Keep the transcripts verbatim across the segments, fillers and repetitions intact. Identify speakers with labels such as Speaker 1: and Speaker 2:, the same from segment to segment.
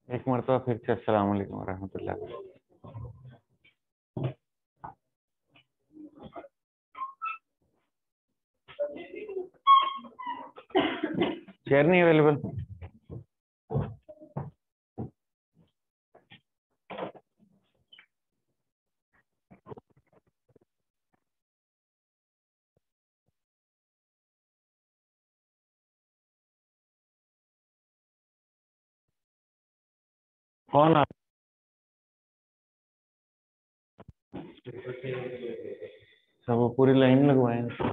Speaker 1: एक मरतबा फिर से अस्सलाम वालेकुम रहमतुल्लाह। चेयर नहीं अवेलेबल। कौन आ सब वो पूरी लाइन लगवाए हैं।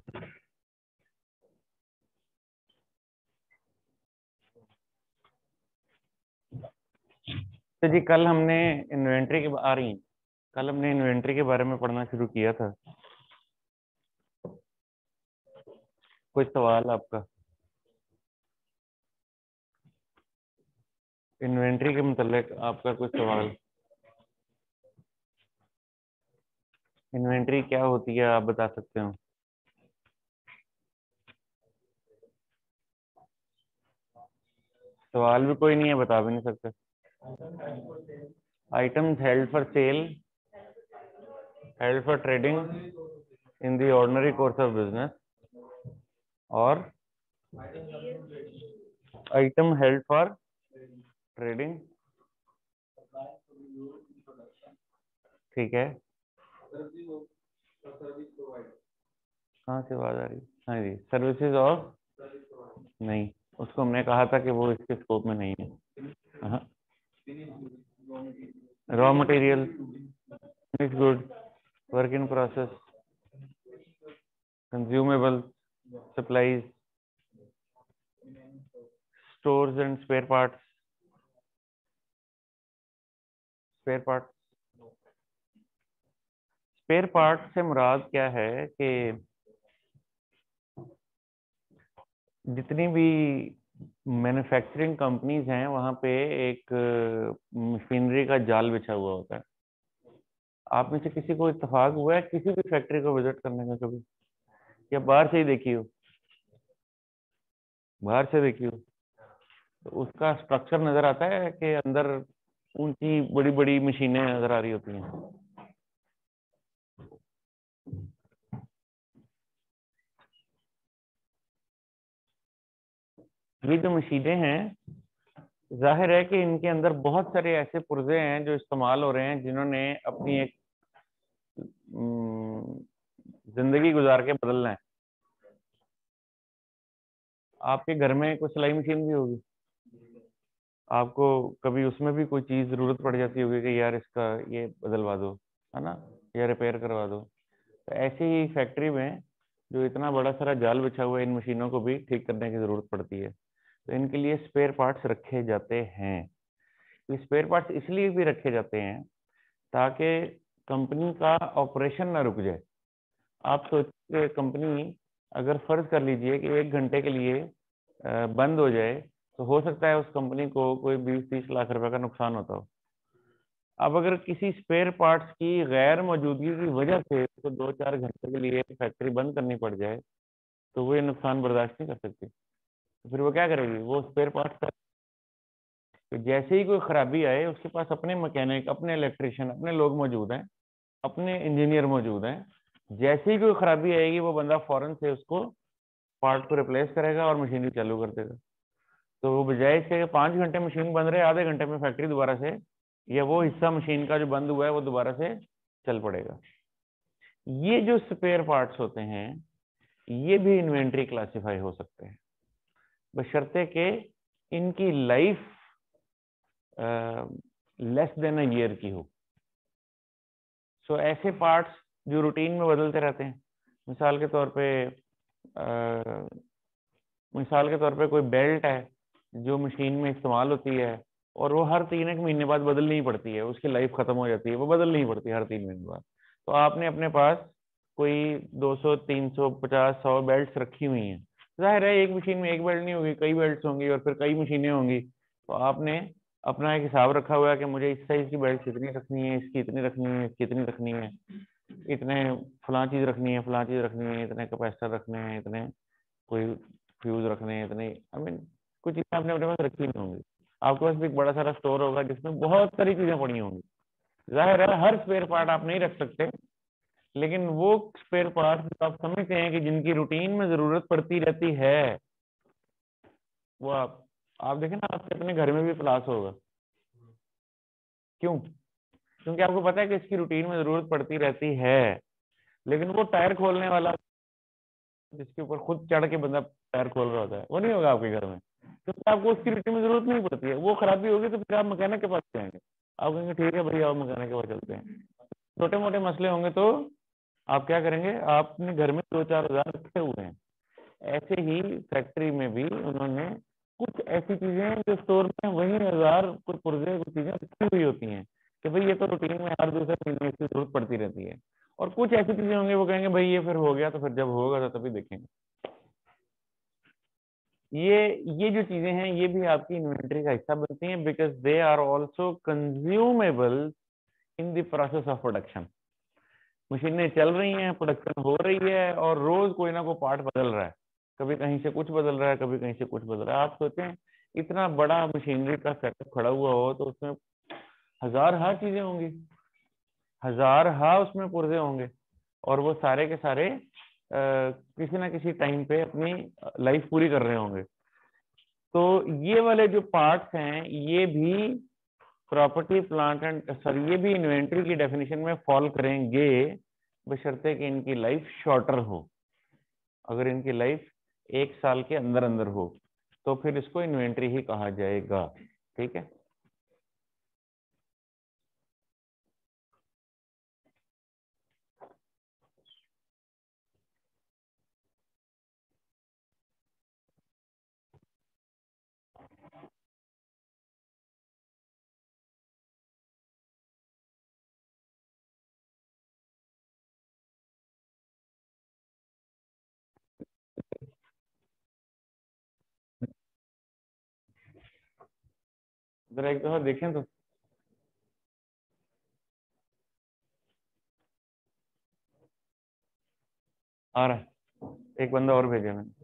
Speaker 1: तो जी कल हमने इन्वेंट्री के आ रही हैं कल हमने इन्वेंट्री के बारे में पढ़ना शुरू किया था। कोई सवाल आपका इन्वेंट्री के मुतालिक? आपका कोई सवाल? इन्वेंट्री क्या होती है आप बता सकते हो? सवाल भी कोई नहीं है, बता भी नहीं सकते। Items held for sale, held for trading in the ordinary course of business, और आइटम हेल्ड फॉर ट्रेडिंग। ठीक है, कहाँ से आवाज आ रही? हाँ जी, सर्विसेज ऑफ, नहीं, उसको हमने कहा था कि वो इसके स्कोप में नहीं है। Raw material, finish good, work in process, consumable, supplies, stores and spare parts. Spare part, spare part से मुराद क्या है कि जितनी भी मैन्युफैक्चरिंग कंपनीज हैं वहां पे एक मशीनरी का जाल बिछा हुआ होता है। आप में से किसी को इत्तेफाक हुआ है किसी भी फैक्ट्री को विजिट करने का कभी, या बाहर से ही देखी हो? बाहर से देखी हो तो उसका स्ट्रक्चर नजर आता है कि अंदर ऊंची बड़ी बड़ी मशीनें नजर आ रही होती हैं। ये जो मशीनें हैं, जाहिर है कि इनके अंदर बहुत सारे ऐसे पुर्जे हैं जो इस्तेमाल हो रहे हैं, जिन्होंने अपनी एक हम्म, जिंदगी गुजार के बदलना है। आपके घर में कोई सिलाई मशीन भी होगी, आपको कभी उसमें भी कोई चीज जरूरत पड़ जाती होगी कि यार इसका ये बदलवा दो, है ना, या रिपेयर करवा दो। तो ऐसे ही फैक्ट्री में जो इतना बड़ा सारा जाल बिछा हुआ है, इन मशीनों को भी ठीक करने की जरूरत पड़ती है। तो इनके लिए स्पेयर पार्ट्स रखे जाते हैं। ये स्पेयर पार्ट्स इसलिए भी रखे जाते हैं ताकि कंपनी का ऑपरेशन ना रुक जाए। आप सोचिए, कंपनी अगर फर्ज कर लीजिए कि एक घंटे के लिए अ, बंद हो जाए, तो हो सकता है उस कंपनी को कोई बीस तीस लाख रुपए का नुकसान होता हो। अब अगर किसी स्पेयर पार्ट्स की गैर मौजूदगी की वजह से उसको दो चार घंटे के लिए फैक्ट्री बंद करनी पड़ जाए, तो वो ये नुकसान बर्दाश्त नहीं कर सकती। तो फिर वो क्या करेगी? वो स्पेयर पार्ट्स का, तो जैसे ही कोई खराबी आए उसके पास अपने मैकेनिक, अपने इलेक्ट्रिशियन, अपने लोग मौजूद हैं, अपने इंजीनियर मौजूद हैं। जैसे ही कोई खराबी आएगी वो बंदा फौरन से उसको पार्ट को रिप्लेस करेगा और मशीनरी चालू कर देगा। तो वो बजाय इसके कि पाँच घंटे मशीन बंद रहे, आधे घंटे में फैक्ट्री दोबारा से, या वो हिस्सा मशीन का जो बंद हुआ है वो दोबारा से चल पड़ेगा। ये जो स्पेयर पार्ट्स होते हैं, ये भी इन्वेंट्री क्लासिफाई हो सकते हैं, बशर्ते कि इनकी life less than a year की हो। सो ऐसे पार्ट्स जो रूटीन में बदलते रहते हैं, मिसाल के तौर पे अ, मिसाल के तौर पे कोई बेल्ट है जो मशीन में इस्तेमाल होती है, और वो हर तीन एक महीने बाद बदलनी ही पड़ती है, उसकी लाइफ खत्म हो जाती है, वो बदलनी ही पड़ती है हर तीन महीने बाद। तो आपने अपने पास कोई दो सौ तीन सौ पचास सौ बेल्ट्स रखी हुई हैं। जाहिर है एक मशीन में एक बेल्ट नहीं होगी, कई बेल्ट्स होंगी और फिर कई मशीनें होंगी। तो आपने अपना एक हिसाब रखा हुआ है कि मुझे इस साइज की बेल्ट इतनी रखनी है, इसकी इतनी रखनी है, इसकी इतनी रखनी है, इतने फलां चीज रखनी है, फलां चीज रखनी है, इतने कैपेसिटर रखने हैं, इतने कोई फ्यूज रखने हैं, इतने, आई मीन कुछ चीजें आपने अपने पास रखी नहीं होंगी। आपके पास भी एक बड़ा सारा स्टोर होगा जिसमें बहुत सारी चीजें पड़ी होंगी। जाहिर है हर स्पेयर पार्ट आप नहीं रख सकते, लेकिन वो स्पेयर पार्ट आप समझते हैं कि जिनकी रूटीन में जरूरत पड़ती रहती है, वो आप आप देखें ना, आपके अपने घर में भी प्लास होगा। क्यों? क्योंकि आपको पता है कि इसकी रूटीन में जरूरत पड़ती रहती है। लेकिन वो टायर खोलने वाला जिसके ऊपर खुद चढ़ के बंदा टायर खोल रहा होता है, वो नहीं होगा आपके घर में, क्योंकि आपको उसकी रूटीन में जरूरत नहीं पड़ती है। वो खराबी होगी तो फिर आप मैकेनिक के पास जाएंगे, आप कहेंगे ठीक है भैया, आप मैकेनिक के पास चलते हैं। छोटे मोटे मसले होंगे तो आप क्या करेंगे, आपने घर में दो चार औजार रखे हुए हैं। ऐसे ही फैक्ट्री में भी उन्होंने कुछ ऐसी चीजें हैं जो स्टोर में वही औजार, कुछ पुर्जे, कुछ चीजें रखी हुई होती हैं कि भाई ये तो रूटीन में हर दूसरे महीने में इसकी जरूरत पड़ती रहती है। और कुछ ऐसी चीजें होंगी वो कहेंगे भाई ये फिर हो गया तो फिर जब होगा तो तभी देखेंगे। ये ये जो चीजें हैं ये भी आपकी इन्वेंटरी का हिस्सा बनती हैं, because they are also consumable in the process of production. मशीनें चल रही हैं, प्रोडक्शन हो रही है, और रोज कोई ना कोई पार्ट बदल रहा है। कभी कहीं से कुछ बदल रहा है, कभी कहीं से कुछ बदल रहा है। आप सोचें इतना बड़ा मशीनरी का सेटअप खड़ा हुआ हो तो उसमें हजार हा चीजें होंगी, हजार हा उसमें पुर्जे होंगे, और वो सारे के सारे आ, किसी ना किसी टाइम पे अपनी लाइफ पूरी कर रहे होंगे। तो ये वाले जो पार्ट्स हैं ये भी प्रॉपर्टी प्लांट एंड सॉरी ये भी इन्वेंट्री की डेफिनेशन में फॉल करेंगे, बशर्ते कि इनकी लाइफ शॉर्टर हो। अगर इनकी लाइफ एक साल के अंदर अंदर हो तो फिर इसको इन्वेंट्री ही कहा जाएगा। ठीक है। जरा एक दफा देखें तो। आ रहा है, एक बंदा और भेजा मैंने।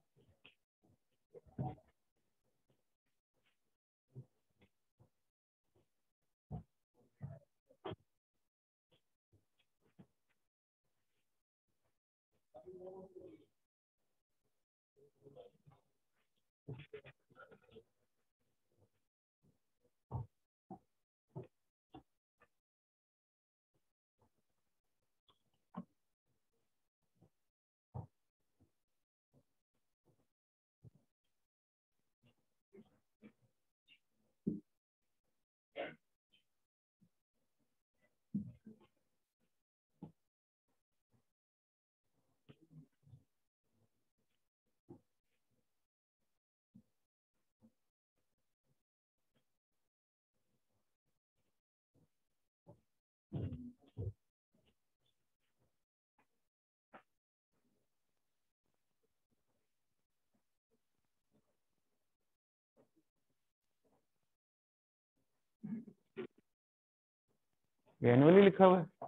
Speaker 1: एनुअली लिखा हुआ है।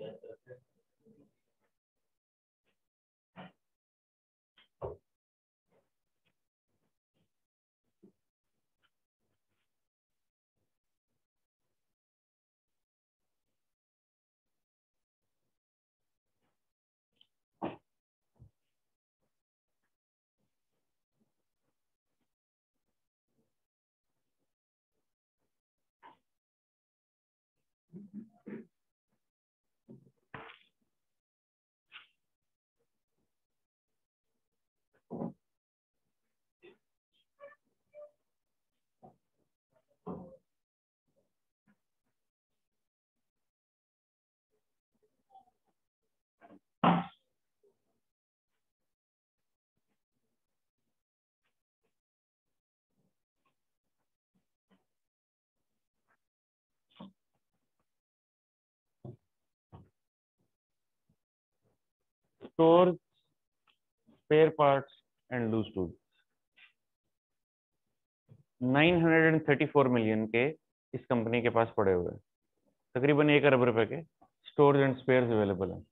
Speaker 1: Store spare parts and loose tool, nine hundred thirty four million के इस कंपनी के पास पड़े हुए हैं। तकरीबन एक अरब रुपए के स्टोर एंड स्पेयर अवेलेबल हैं।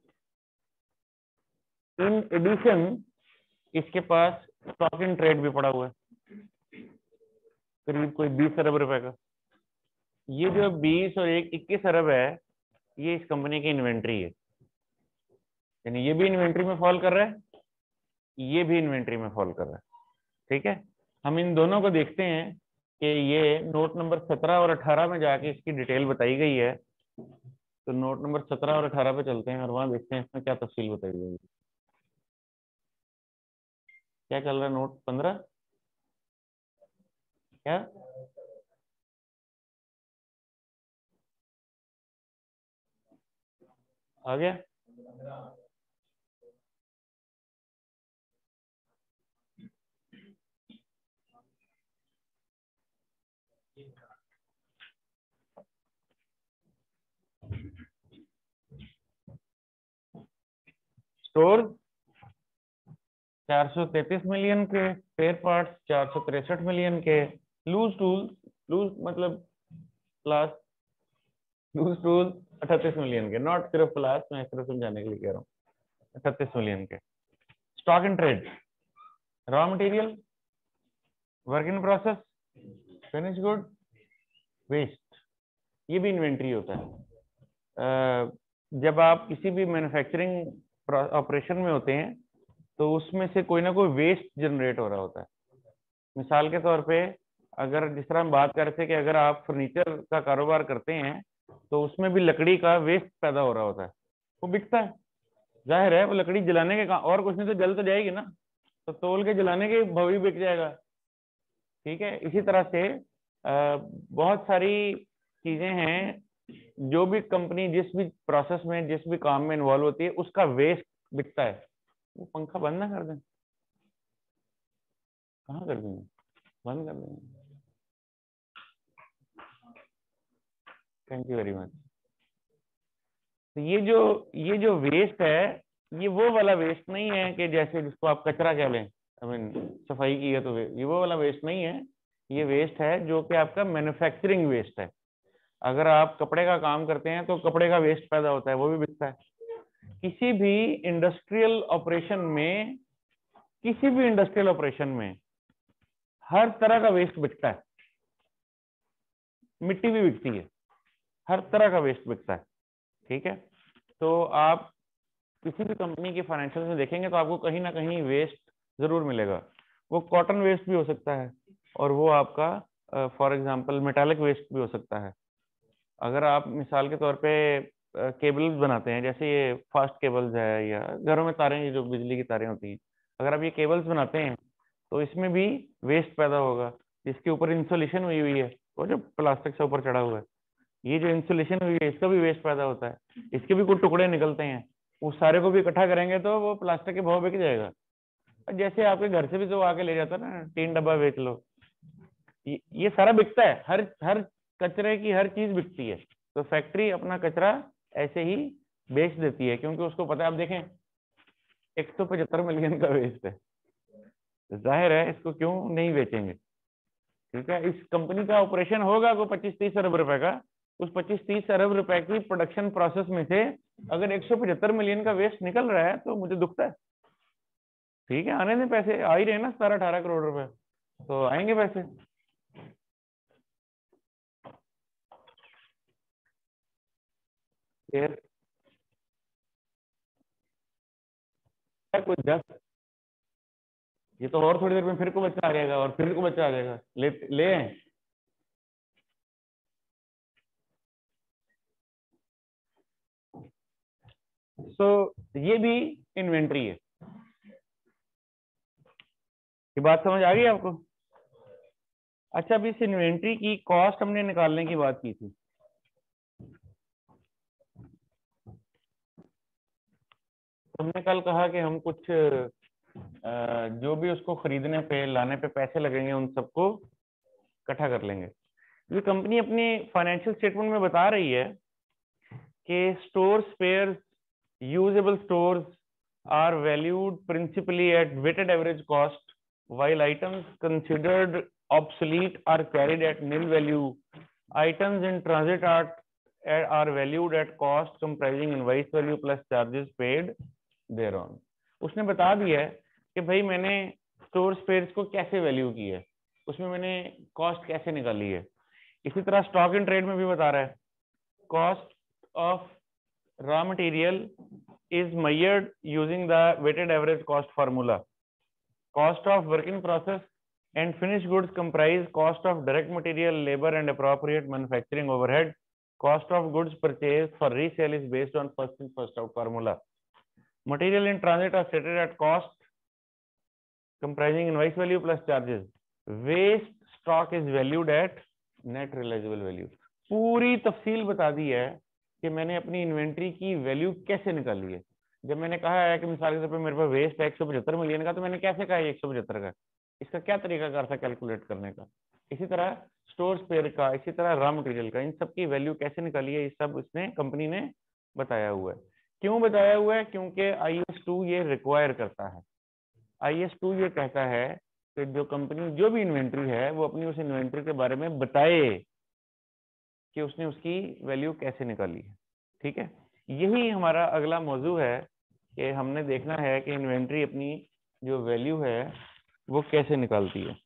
Speaker 1: इन एडिशन इसके पास स्टॉक इन ट्रेड भी पड़ा हुआ है। करीब कोई बीस अरब रुपए का। ये जो बीस और एक इक्कीस अरब है, ये इस कंपनी की इन्वेंट्री है, यानी ये भी इन्वेंट्री में फॉल कर रहा है, ये भी इन्वेंट्री में फॉल कर रहा है। ठीक है, हम इन दोनों को देखते हैं कि ये नोट नंबर सत्रह और अठारह में जाके इसकी डिटेल बताई गई है। तो नोट नंबर सत्रह और अठारह पे चलते हैं और वहां देखते हैं इसमें क्या तफसील बताई गई है। क्या चल रहा है नोट पंद्रह? क्या आ गया? स्टोर चार सौ तैतीस मिलियन के, स्पेयर पार्ट्स चार सौ तिरसठ मिलियन के, लूज टूल, लूज मतलब प्लास, लूज टूल अठतीस मिलियन के, नॉट सिर्फ प्लास, मैं सिर्फ समझाने के लिए कह रहा हूँ, अठतीस मिलियन के। Stock in trade, raw material, work in process, finish good, waste, ये भी इन्वेंट्री होता है। अ, जब आप किसी भी मैन्युफैक्चरिंग ऑपरेशन में होते हैं तो उसमें से कोई ना कोई वेस्ट जनरेट हो रहा होता है। मिसाल के तौर पे, अगर जिस तरह हम बात कर रहे थे कि अगर आप फर्नीचर का कारोबार करते हैं तो उसमें भी लकड़ी का वेस्ट पैदा हो रहा होता है, वो बिकता है, जाहिर है वो लकड़ी जलाने के काम, और कुछ नहीं तो जल तो जाएगी ना, तो तोल के जलाने के भाव भी बिक जाएगा। ठीक है, इसी तरह से आ, बहुत सारी चीजें हैं, जो भी कंपनी जिस भी प्रोसेस में जिस भी काम में इन्वॉल्व होती है उसका वेस्ट बिकता है। वो पंखा बंद ना कर दें, कहाँ कर देंगे, बंद कर देंगे। Thank you very much. तो ये जो ये जो वेस्ट है, ये वो वाला वेस्ट नहीं है कि जैसे जिसको आप कचरा कह लें, आई मीन सफाई की है तो वे, ये वो वाला वेस्ट नहीं है। ये वेस्ट है जो कि आपका मैन्युफैक्चरिंग वेस्ट है। अगर आप कपड़े का काम करते हैं तो कपड़े का वेस्ट पैदा होता है, वो भी बिकता है। किसी भी इंडस्ट्रियल ऑपरेशन में किसी भी इंडस्ट्रियल ऑपरेशन में हर तरह का वेस्ट बिकता है, मिट्टी भी बिकती है, हर तरह का वेस्ट बिकता है। ठीक है, तो आप किसी भी कंपनी के फाइनेंशियल में देखेंगे तो आपको कहीं ना कहीं वेस्ट जरूर मिलेगा। वो कॉटन वेस्ट भी हो सकता है और वो आपका फॉर एग्जांपल मेटालिक वेस्ट भी हो सकता है। अगर आप मिसाल के तौर पे केबल्स बनाते हैं, जैसे ये फास्ट केबल्स है या घरों में तारें, ये जो बिजली की तारें होती हैं, अगर आप ये केबल्स बनाते हैं तो इसमें भी वेस्ट पैदा होगा। इसके ऊपर इंसुलेशन हुई हुई है, वो जो प्लास्टिक से ऊपर चढ़ा हुआ है, ये जो इंसुलेशन हुई है इसका भी वेस्ट पैदा होता है, इसके भी कुछ टुकड़े निकलते हैं। उस सारे को भी इकट्ठा करेंगे तो वो प्लास्टिक के भाव बिक जाएगा। जैसे आपके घर से भी तो आके ले जाता है ना, तीन डब्बा बेच लो, ये, ये सारा बिकता है, हर हर कचरे की हर चीज बिकती है। तो फैक्ट्री अपना कचरा ऐसे ही बेच देती है, क्योंकि उसको पता है, आप देखें एक सौ पचहत्तर मिलियन का वेस्ट है, जाहिर है इसको क्यों नहीं बेचेंगे। ठीक है, इस कंपनी का ऑपरेशन होगा को पच्चीस तीस अरब रुपए का, उस पच्चीस तीस अरब रुपए की प्रोडक्शन प्रोसेस में से अगर एक सौ पचहत्तर मिलियन का वेस्ट निकल रहा है तो मुझे दुखता है। ठीक है, आने दें, पैसे आ ही रहे हैं ना, सतारह अठारह करोड़ रुपए, तो आएंगे पैसे। फिर कोई दस, ये तो और थोड़ी देर में फिर को बच्चा आ जाएगा और फिर को बच्चा आ जाएगा, ले ले आएं। सो ये भी इन्वेंट्री है। ये बात समझ आ गई आपको? अच्छा, अभी इस इन्वेंट्री की कॉस्ट हमने निकालने की बात की थी। हमने कल कहा कि हम कुछ जो भी उसको खरीदने पे लाने पे पैसे लगेंगे उन सबको इकट्ठा कर लेंगे। ये कंपनी अपनी फाइनेंशियल स्टेटमेंट में बता रही है कि store spares, usable stores are valued principally at weighted average cost, while items considered obsolete are carried at nil value. Items in transit are are valued at cost comprising invoice value plus charges paid thereon. उसने बता दिया है कि भाई मैंने store spheres को कैसे value की है। उसमें मैंने कॉस्ट कैसे निकाली है। इसी तरह स्टॉक इन ट्रेड में भी बता रहा है, cost of raw material is measured using the weighted average cost formula. Cost of work in process and finished goods comprise cost of direct material, labor and appropriate manufacturing overhead. Cost of goods purchased for resale is based on first in first out formula. Material in transit are stated at cost comprising invoice value plus charges. Waste stock is valued at net realizable value. पूरी तफसील बता दी है कि मैंने अपनी inventory की value कैसे निकाली है। जब मैंने कहा है कि मिसाल के तौर पर मेरे पास वेस्ट है एक सौ पचहत्तर मिलियन का, तो मैंने कैसे कहा है एक सौ पचहत्तर का, इसका क्या तरीका था कैलकुलेट करने का। इसी तरह स्टोर स्पेयर का, इसी तरह रॉ मटेरियल का, इन सब की वैल्यू कैसे निकाली है, ये सब इसने कंपनी ने बताया हुआ है। क्यों बताया हुआ है? क्योंकि आई एस टू ये रिक्वायर करता है। आई एस टू ये कहता है कि जो कंपनी जो भी इन्वेंट्री है वो अपनी उस इन्वेंट्री के बारे में बताए कि उसने उसकी वैल्यू कैसे निकाली है। ठीक है, यही हमारा अगला मौजू है कि हमने देखना है कि इन्वेंट्री अपनी जो वैल्यू है वो कैसे निकालती है।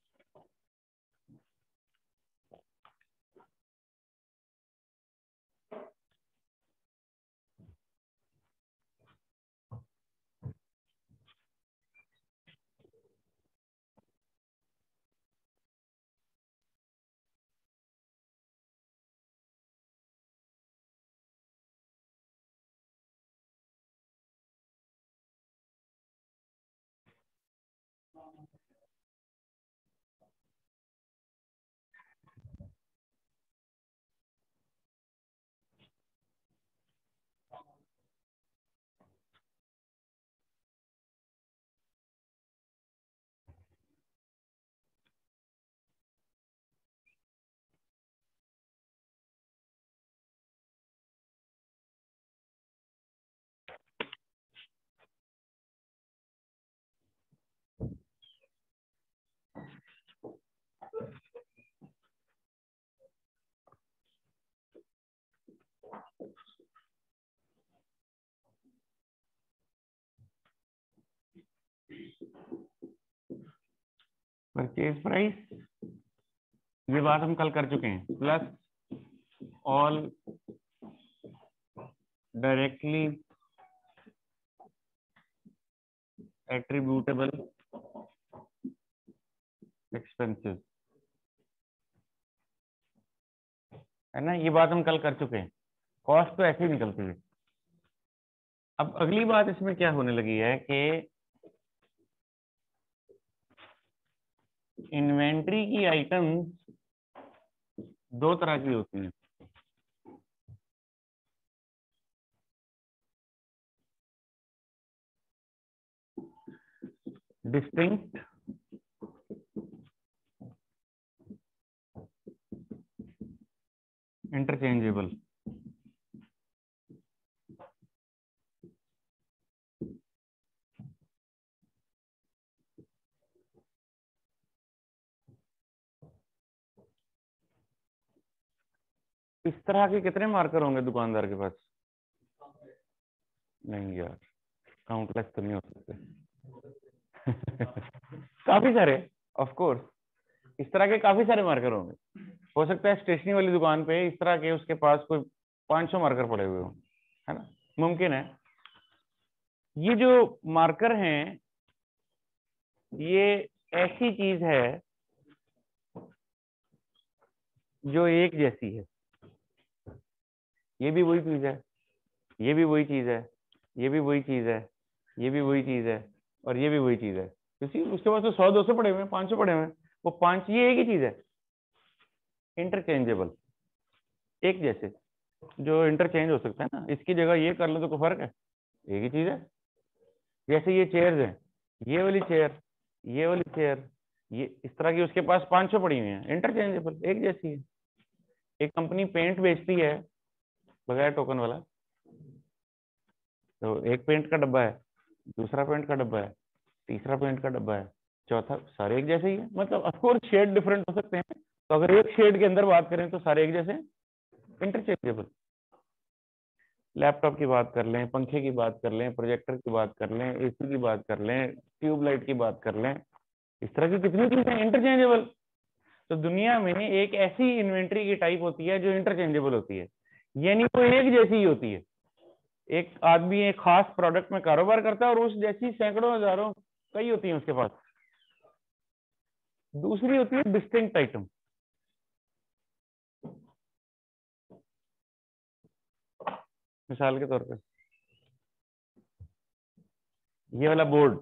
Speaker 1: परचेज प्राइस, ये बात हम कल कर चुके हैं, plus all directly attributable expenses, है ना, ये बात हम कल कर चुके हैं। कॉस्ट तो ऐसे ही निकलती है। अब अगली बात इसमें क्या होने लगी है कि इन्वेंट्री की आइटम्स दो तरह की होती हैं। Distinct interchangeable. इस तरह के कितने मार्कर होंगे दुकानदार के पास? नहीं यार, काउंटलेस तो नहीं हो सकते। काफी सारे, ऑफ कोर्स इस तरह के काफी सारे मार्कर होंगे। हो सकता है स्टेशनरी वाली दुकान पे इस तरह के उसके पास कोई पांच सौ मार्कर पड़े हुए हों, है ना, मुमकिन है। ये जो मार्कर हैं ये ऐसी चीज है जो एक जैसी है। ये भी वही चीज है, ये भी वही चीज है, ये भी वही चीज है, ये भी वही चीज है, और ये भी वही चीज है। किसी उसके पास तो सौ दो सौ पड़े हुए हैं, पांच सौ पड़े हुए हैं, वो पांच ये एक ही चीज है। इंटरचेंजेबल, एक जैसे, जो इंटरचेंज हो सकता है ना, इसकी जगह ये कर लो तो कोई फर्क है, एक ही चीज है। जैसे ये चेयर्स हैं, ये वाली चेयर, ये वाली चेयर, ये इस तरह की उसके पास पांच सौ पड़ी हुई है, इंटरचेंजेबल, एक जैसी है। एक कंपनी पेंट बेचती है बगैर टोकन वाला, तो एक पेंट का डब्बा है, दूसरा पेंट का डब्बा है, तीसरा पेंट का डब्बा है, चौथा, सारे एक जैसे ही है। मतलब ऑफकोर्स शेड डिफरेंट हो सकते हैं, तो अगर एक शेड के अंदर बात करें तो सारे एक जैसे, इंटरचेंजेबल। लैपटॉप की बात कर लें, पंखे की बात कर लें, प्रोजेक्टर की बात कर लें, एसी की बात कर लें, ट्यूबलाइट की बात कर लें, इस तरह की कितनी चीजें इंटरचेंजेबल। तो दुनिया में एक ऐसी इन्वेंट्री की टाइप होती है जो इंटरचेंजेबल होती है, यानी वो एक जैसी ही होती है। एक आदमी एक खास प्रोडक्ट में कारोबार करता है और उस जैसी सैकड़ों हजारों कई होती है उसके पास। दूसरी होती है डिस्टिंक्ट आइटम। मिसाल के तौर पे ये वाला बोर्ड,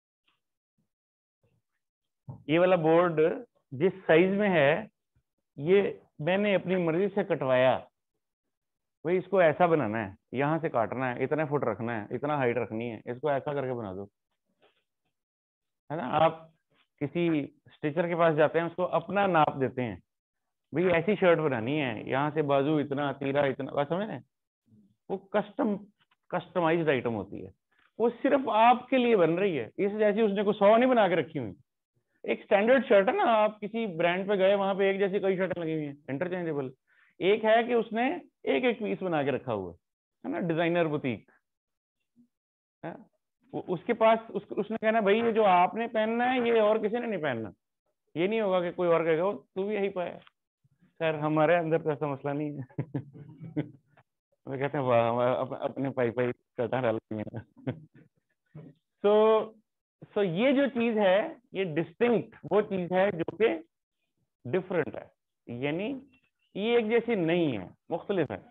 Speaker 1: ये वाला बोर्ड जिस साइज में है, ये मैंने अपनी मर्जी से कटवाया। भाई इसको ऐसा बनाना है, यहाँ से काटना है, इतने फुट रखना है, इतना हाइट रखनी है, इसको ऐसा करके बना दो, है ना। आप किसी स्टिचर के पास जाते हैं, उसको अपना नाप देते हैं, भाई ऐसी शर्ट बनानी है, यहाँ से बाजू इतना, तीरा इतना, बात समझ रहे हैं। वो कस्टम कस्टमाइज्ड आइटम होती है, वो सिर्फ आपके लिए बन रही है। इस जैसी उसने कुछ सौ नहीं बना के रखी हुई। एक स्टैंडर्ड शर्ट है ना, आप किसी ब्रांड पे गए, वहां पे एक जैसी कई शर्टें लगी हुई हैं इंटरचेंजेबल। एक है कि उसने एक एक पीस बना के रखा हुआ है ना, डिजाइनर बुटीक है। उसके पास उस, उसने कहना भाई ये जो आपने पहनना है ये और किसी ने नहीं पहनना। ये नहीं होगा कि कोई और कहेगा तू भी यही पाया। खैर हमारे अंदर तो ऐसा मसला नहीं है। वो कहते हैं वाह हमारा अप, अपने पाई पाई कटा डाल दिए। तो सो ये जो चीज है, ये डिस्टिंक्ट वो चीज है जो कि डिफरेंट है, यानी ये एक जैसी नहीं है, मुख्तलिफ है।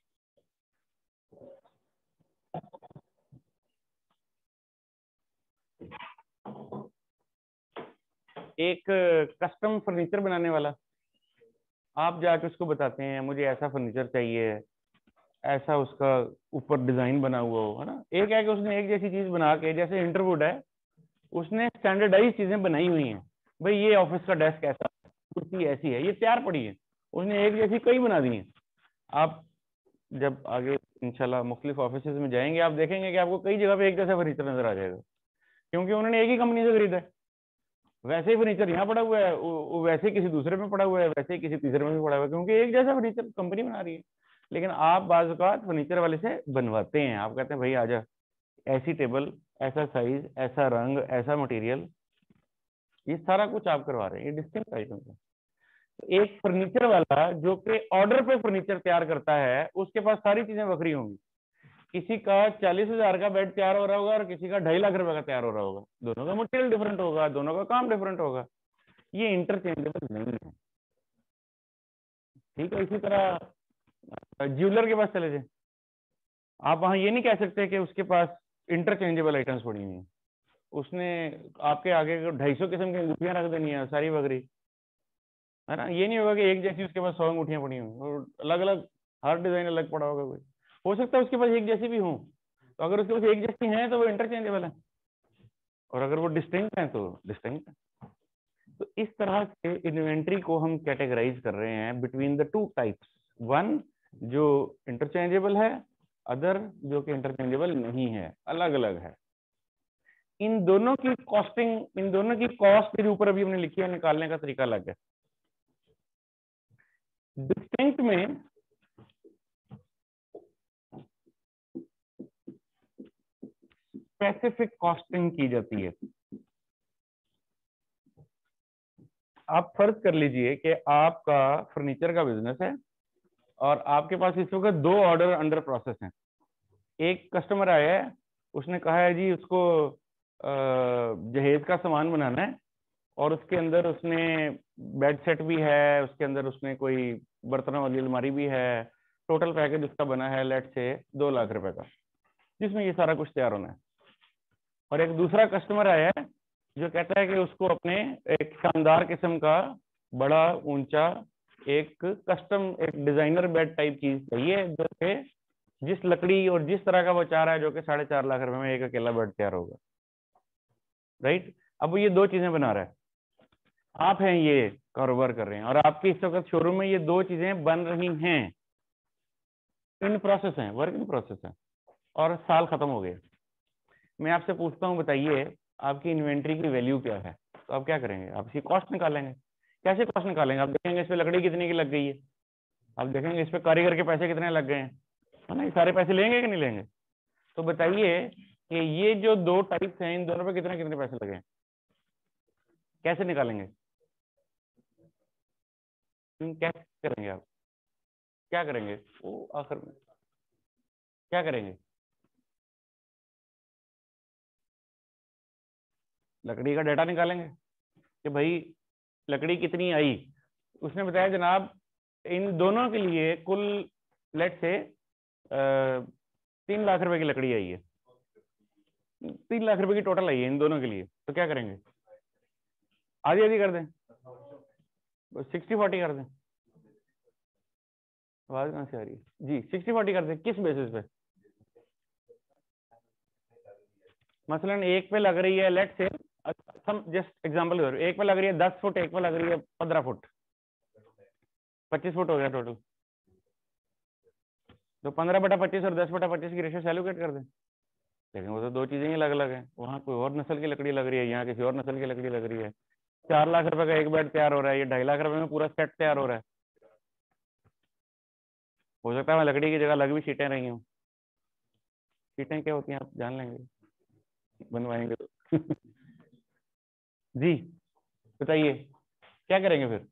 Speaker 1: एक कस्टम फर्नीचर बनाने वाला, आप जाके उसको बताते हैं मुझे ऐसा फर्नीचर चाहिए, ऐसा उसका ऊपर डिजाइन बना हुआ हो, है ना। एक है कि उसने एक जैसी चीज बना के, जैसे इंटरवुड है, उसने स्टैंडर्डाइज चीजें बनाई हुई हैं। भाई ये ऑफिस का डेस्क ऐसा, कुर्सी ऐसी है, ये तैयार पड़ी है, उसने एक जैसी कई बना दी है। आप जब आगे इंशाल्लाह मुख्तलिफ ऑफिस में जाएंगे, आप देखेंगे कि आपको कई जगह पे एक जैसा फर्नीचर नजर आ जाएगा, क्योंकि उन्होंने एक ही कंपनी से खरीदा है। वैसे ही फर्नीचर यहाँ पड़ा हुआ है, वो वैसे ही किसी दूसरे में पड़ा हुआ है, वैसे ही किसी तीसरे में भी पड़ा हुआ है, क्योंकि एक जैसा फर्नीचर कंपनी बना रही है। लेकिन आप बाज़ औक़ात फर्नीचर वाले से बनवाते हैं, आप कहते हैं भाई आजा, ऐसी टेबल, ऐसा साइज, ऐसा रंग, ऐसा मटेरियल, ये सारा कुछ आप करवा रहे हैं, ये डिस्टिंक्ट आइटम है। तो एक फर्नीचर वाला जो कि ऑर्डर पे फर्नीचर तैयार करता है, उसके पास सारी चीजें बखरी होंगी। किसी का चालीस हजार का बेड तैयार हो रहा होगा और किसी का ढाई लाख रुपए का तैयार हो रहा होगा, दोनों का मटेरियल डिफरेंट होगा, दोनों का काम डिफरेंट होगा, ये इंटरचेंजेबल नहीं है। ठीक है, इसी तरह ज्वेलर के पास चले जाए, आप वहां ये नहीं कह सकते कि उसके पास इंटरचेंजेबल आइटम्स पड़ी हुई हैं। उसने आपके आगे ढाई सौ किस्म की अंगूठियां रख देनी है, सारी बकरी, है ना। ये नहीं होगा कि एक जैसी उसके पास सौ अंगूठियां पड़ी हुई और अलग अलग हर डिजाइन अलग पड़ा होगा। कोई हो सकता है उसके पास एक जैसी भी हो, तो अगर उसके पास एक जैसी है तो वो इंटरचेंजेबल है, और अगर वो डिस्टिंक्ट है तो डिस्टिंक्ट है। तो इस तरह से इन्वेंट्री को हम कैटेगराइज कर रहे हैं between the two types, one जो इंटरचेंजेबल है, अदर जो कि इंटरचेंजेबल नहीं है, अलग अलग है। इन दोनों की कॉस्टिंग, इन दोनों की कॉस्ट के ऊपर अभी हमने लिखी है, निकालने का तरीका अलग है। डिस्टिंक्ट में स्पेसिफिक कॉस्टिंग की जाती है। आप फर्ज कर लीजिए कि आपका फर्नीचर का बिजनेस है और आपके पास इस वक्त दो ऑर्डर अंडर प्रोसेस हैं। एक कस्टमर आया है, उसने कहा है जी उसको जहेज का सामान बनाना है, और उसके अंदर उसने बेड सेट भी है, उसके अंदर उसने कोई बर्तनों वाली अलमारी भी है। टोटल पैकेज उसका बना है लेट से दो लाख रुपए का, जिसमें ये सारा कुछ तैयार होना है। और एक दूसरा कस्टमर आया है जो कहता है कि उसको अपने एक शानदार किस्म का बड़ा ऊंचा एक कस्टम एक डिजाइनर बेड टाइप चीज चाहिए, जो कि जिस लकड़ी और जिस तरह का वो चाह रहा है, जो कि साढ़े चार लाख रुपए में एक अकेला बेड तैयार होगा। राइट, अब वो ये दो चीजें बना रहा है, आप हैं ये कारोबार कर रहे हैं, और आपकी इस वक्त शोरूम में ये दो चीजें बन रही हैं, इन प्रोसेस है, वर्क इन प्रोसेस है, और साल खत्म हो गया। मैं आपसे पूछता हूँ बताइए आपकी इन्वेंट्री की वैल्यू क्या है, तो आप क्या करेंगे? आप इसकी कॉस्ट निकालेंगे। कैसे कॉस्ट निकालेंगे? आप देखेंगे इस पे लकड़ी कितने की लग गई है, आप देखेंगे इस पे कारीगर के पैसे कितने लग गए हैं, है ना। ये सारे पैसे लेंगे कि नहीं लेंगे? तो बताइए कि ये जो दो टाइप्स हैं, इन दोनों पे कितने कितने पैसे लगे हैं, कैसे निकालेंगे? क्या करेंगे आप, क्या करेंगे वो आखिर में क्या करेंगे? लकड़ी का डाटा निकालेंगे कि भाई लकड़ी कितनी आई। उसने बताया जनाब इन दोनों के लिए कुल लेट से तीन लाख रुपए की लकड़ी आई है, तीन लाख रुपए की टोटल आई है इन दोनों के लिए, तो क्या करेंगे? आधी आधी कर दें, सिक्सटी फोर्टी कर दें। आवाज कहाँ से आ रही है जी? सिक्सटी फोर्टी कर दें, किस बेसिस पे? मसलन एक पे लग रही है लेट से, हम जस्ट एग्जांपल दे रहे हैं, एक पे लग रही है दस फुट, एक पे लग रही है पंद्रह फुट, पच्चीस फुट हो गया टोटल। तो पंद्रह बटा पच्चीस और दस बटा पच्चीस की रेशियो कैलकुलेट कर दें। लेकिन वो तो दो चीजें ही अलग अलग है, वहाँ कोई और नस्ल की लकड़ी लग रही है, यहाँ किसी और नस्ल की लकड़ी लग रही है। चार लाख रुपए का एक बेड तैयार हो रहा है, ये ढाई लाख रुपए में पूरा सेट तैयार हो रहा है। हो सकता है मैं लकड़ी की जगह लग भी शीटें रही हूँ। शीटें क्या होती हैं आप जान लेंगे, बनवाएंगे तो जी बताइए क्या करेंगे फिर?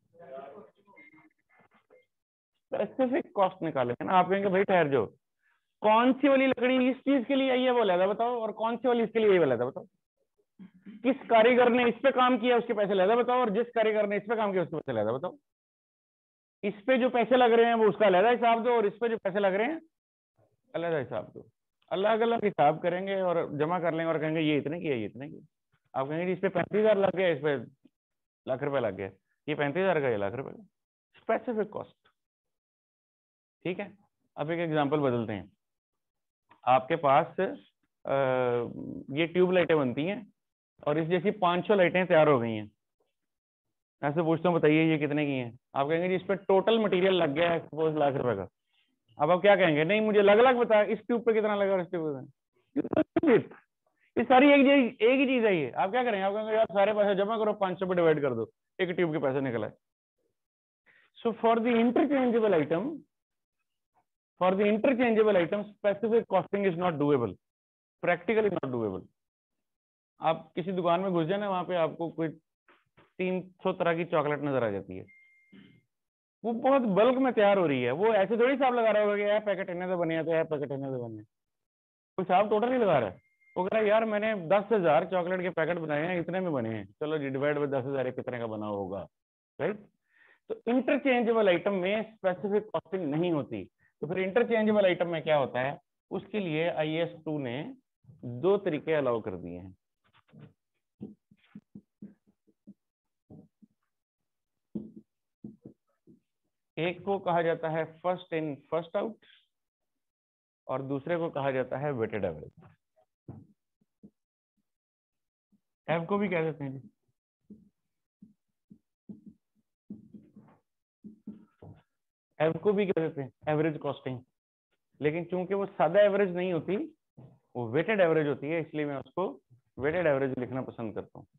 Speaker 1: स्पेसिफिक कॉस्ट निकालेंगे ना। आप कहेंगे भाई ठहर जाओ, कौन सी वाली लकड़ी इस चीज के लिए आई है वो लहदा बताओ, और कौन सी वाली इसके लिए आई वो लहदा बताओ। किस कारीगर ने इस पे काम किया उसके पैसे लहदा बताओ, और जिस कारीगर ने इस पे काम किया उसके पैसे लहदा बताओ। इस पे जो पैसे लग रहे हैं वो उसका अलग हिसाब दो, और इस पे जो पैसे लग रहे हैं अलग हिसाब दो। अलग अलग हिसाब करेंगे और जमा कर लेंगे और कहेंगे ये इतने की है, ये इतने की। आप कहेंगे इस पे पैंतीस हजार लग गया, इस पे लाख रुपए लग गया, ये पैंतीस हजार का, ये लाख रुपए का। Specific cost. ठीक है, अब एक एग्जांपल बदलते हैं। आपके पास आ, ये ट्यूब लाइटें बनती हैं और इस जैसी पांच छह लाइटें तैयार हो गई हैं। ऐसे पूछता हूँ बताइए ये कितने की हैं? आप कहेंगे जी इस पर टोटल मटेरियल लग गया है सपोज लाख रुपए का। अब आप क्या कहेंगे? नहीं मुझे अलग अलग बता, इस ट्यूब पे कितना लगा और इस ट्यूब पे। ये सारी एक एक ही चीज है ये। आप क्या करेंगे? आप कहेंगे यार सारे पैसे जमा करो, पांच सौ पे डिवाइड कर दो, एक ट्यूब के पैसे निकला है। So for the interchangeable item, for the interchangeable item specific costing is not doable, practically not doable. आप किसी दुकान में घुस जाए ना, वहां पे आपको कोई तीन सौ तरह की चॉकलेट नजर आ जाती है, वो बहुत बल्क में तैयार हो रही है। वो ऐसे थोड़ी साहब लगा रहा होगा कि यार पैकेट इतने से बने हैं तो यार पैकेट इतने से बने हैं। कोई साहब टोटल नहीं लगा रहा है, वो कह रहा है यार मैंने दस हजार चॉकलेट के पैकेट बनाए हैं, इतने में बने हैं, चलो जी डिवाइड बाय दस हजार कितने का बना होगा, राइट। तो इंटरचेंजेबल आइटम में स्पेसिफिक कॉस्टिंग नहीं होती। तो फिर इंटरचेंजेबल आइटम में क्या होता है? उसके लिए आई एस टू ने दो तरीके अलाउ कर दिए हैं। एक को कहा जाता है फर्स्ट इन फर्स्ट आउट, और दूसरे को कहा जाता है वेटेड एवरेज। एव को भी कह देते हैं जी, एव को भी कह देते हैं एवरेज कॉस्टिंग। लेकिन चूंकि वो सादा एवरेज नहीं होती, वो वेटेड एवरेज होती है, इसलिए मैं उसको वेटेड एवरेज लिखना पसंद करता हूँ।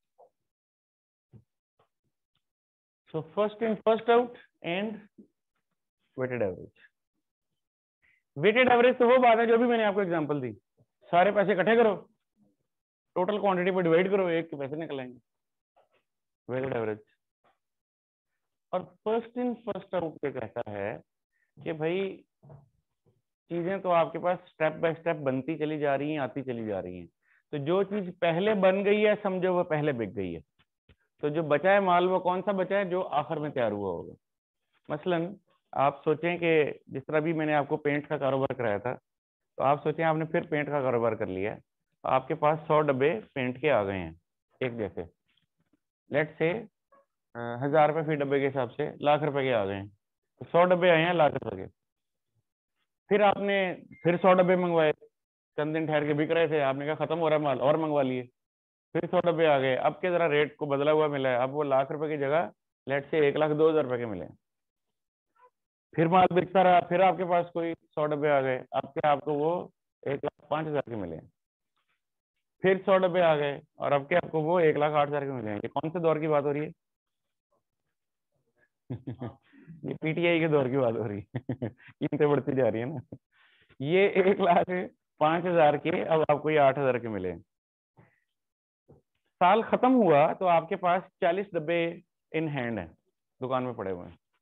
Speaker 1: So first in first out and weighted average. Weighted average तो वो बात है जो भी मैंने आपको एग्जांपल दी, सारे पैसे इकट्ठे करो, टोटल क्वांटिटी पर डिवाइड करो, एक के पैसे निकलेंगे, वेटेड एवरेज। और फर्स्ट इन फर्स्ट आउट पे कहता है कि भाई चीजें तो आपके पास स्टेप बाय स्टेप बनती चली जा रही हैं, आती चली जा रही हैं, तो जो चीज पहले बन गई है समझो वो पहले बिक गई है, तो जो बचा है माल वो कौन सा बचा है? जो आखिर में तैयार हुआ होगा। मसलन आप सोचें कि जिस तरह भी मैंने आपको पेंट का कारोबार कराया था, तो आप सोचें आपने फिर पेंट का कारोबार कर लिया, तो आपके पास सौ डब्बे पेंट के आ गए हैं एक जैसे, लेट से हजार रुपए फी डब्बे के हिसाब से लाख रुपए के आ गए हैं, तो सौ डब्बे आए हैं लाख रुपए के। फिर आपने फिर सौ डब्बे मंगवाए, चंद दिन ठहर के बिक रहे थे, आपने कहा खत्म हो रहा है माल और मंगवा लिए, फिर सौ डब्बे आ गए, अब के जरा रेट को बदला हुआ मिला है, अब वो लाख रुपए की जगह लेट से एक लाख दो हजार रुपए के मिले। फिर माल बिकता रहा, फिर आपके पास कोई सौ डब्बे आ गए, अब क्या आपको वो एक लाख पांच हजार के मिले। फिर सौ डब्बे आ गए और अब के आपको वो एक लाख आठ हजार के मिले। ये कौन से दौर की बात हो रही है? ये पीटीआई के दौर की बात हो रही है। कीमतें बढ़ती जा रही है ना। ये एक लाख पांच हजार के अब आपको ये आठ हजार के मिले। साल खत्म हुआ तो आपके पास चालीस डब्बे इन हैंड है, दुकान में पड़े हुए हैं।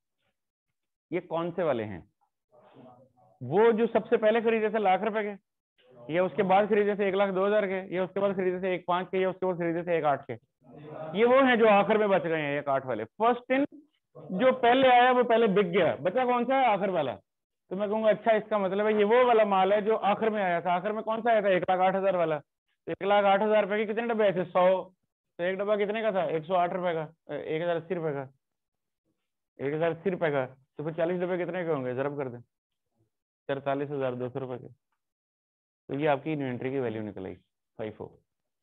Speaker 1: ये कौन से वाले हैं? वो जो सबसे पहले खरीदे थे लाख रुपए के, या उसके बाद खरीदे थे एक लाख दो हजार के, या उसके बाद खरीदे थे एक पांच के, या उसके बाद खरीदे थे एक आठ के? ये वो हैं जो आखिर में बच गए हैं, एक आठ वाले। फर्स्ट इन जो पहले आया वो पहले बिक गया, बचा कौन सा है? आखिर वाला। तो मैं कहूंगा अच्छा इसका मतलब है ये वो वाला माल है जो आखिर में आया था। आखिर में कौन सा आया था? एक लाख आठ हजार वाला। तो एक लाख आठ हजार रुपए के कितने डब्बे ऐसे? सौ। तो एक डब्बा कितने का था? एक सौ आठ रुपए का, एक हजार अस्सी रुपए का, एक हजार अस्सी रुपए का। तो फिर चालीस डब्बे कितने के होंगे? जरब कर दें, सैंतालीस हजार दो सौ रुपए के। तो ये आपकी इन्वेंट्री की वैल्यू निकल आई, FIFO.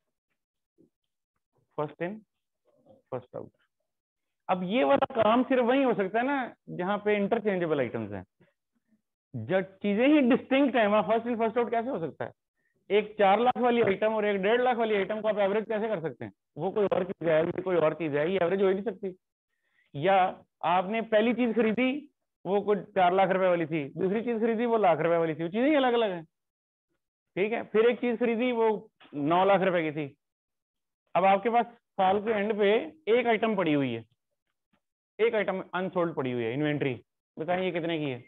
Speaker 1: First in first out. अब ये वाला काम सिर्फ वही हो सकता है ना जहां पे इंटरचेंजेबल आइटम्स हैं, जब चीजें ही डिस्टिंक्ट है, वहां फर्स्ट इन फर्स्ट आउट कैसे हो सकता है? एक चार लाख वाली आइटम और एक डेढ़ लाख वाली आइटम को आप एवरेज कैसे कर सकते हैं? वो कोई और चीज है, ये कोई और चीज है, ये एवरेज हो ही नहीं सकती। या आपने पहली चीज खरीदी वो कोई चार लाख रुपए वाली थी, दूसरी चीज खरीदी वो लाख रुपए वाली थी, वो चीजें ही अलग अलग है। ठीक है, फिर एक चीज खरीदी वो नौ लाख रुपए की थी। अब आपके पास साल के एंड पे एक आइटम पड़ी हुई है, एक आइटम अनसोल्ड पड़ी हुई है, इन्वेंट्री। बताइए ये कितने की है?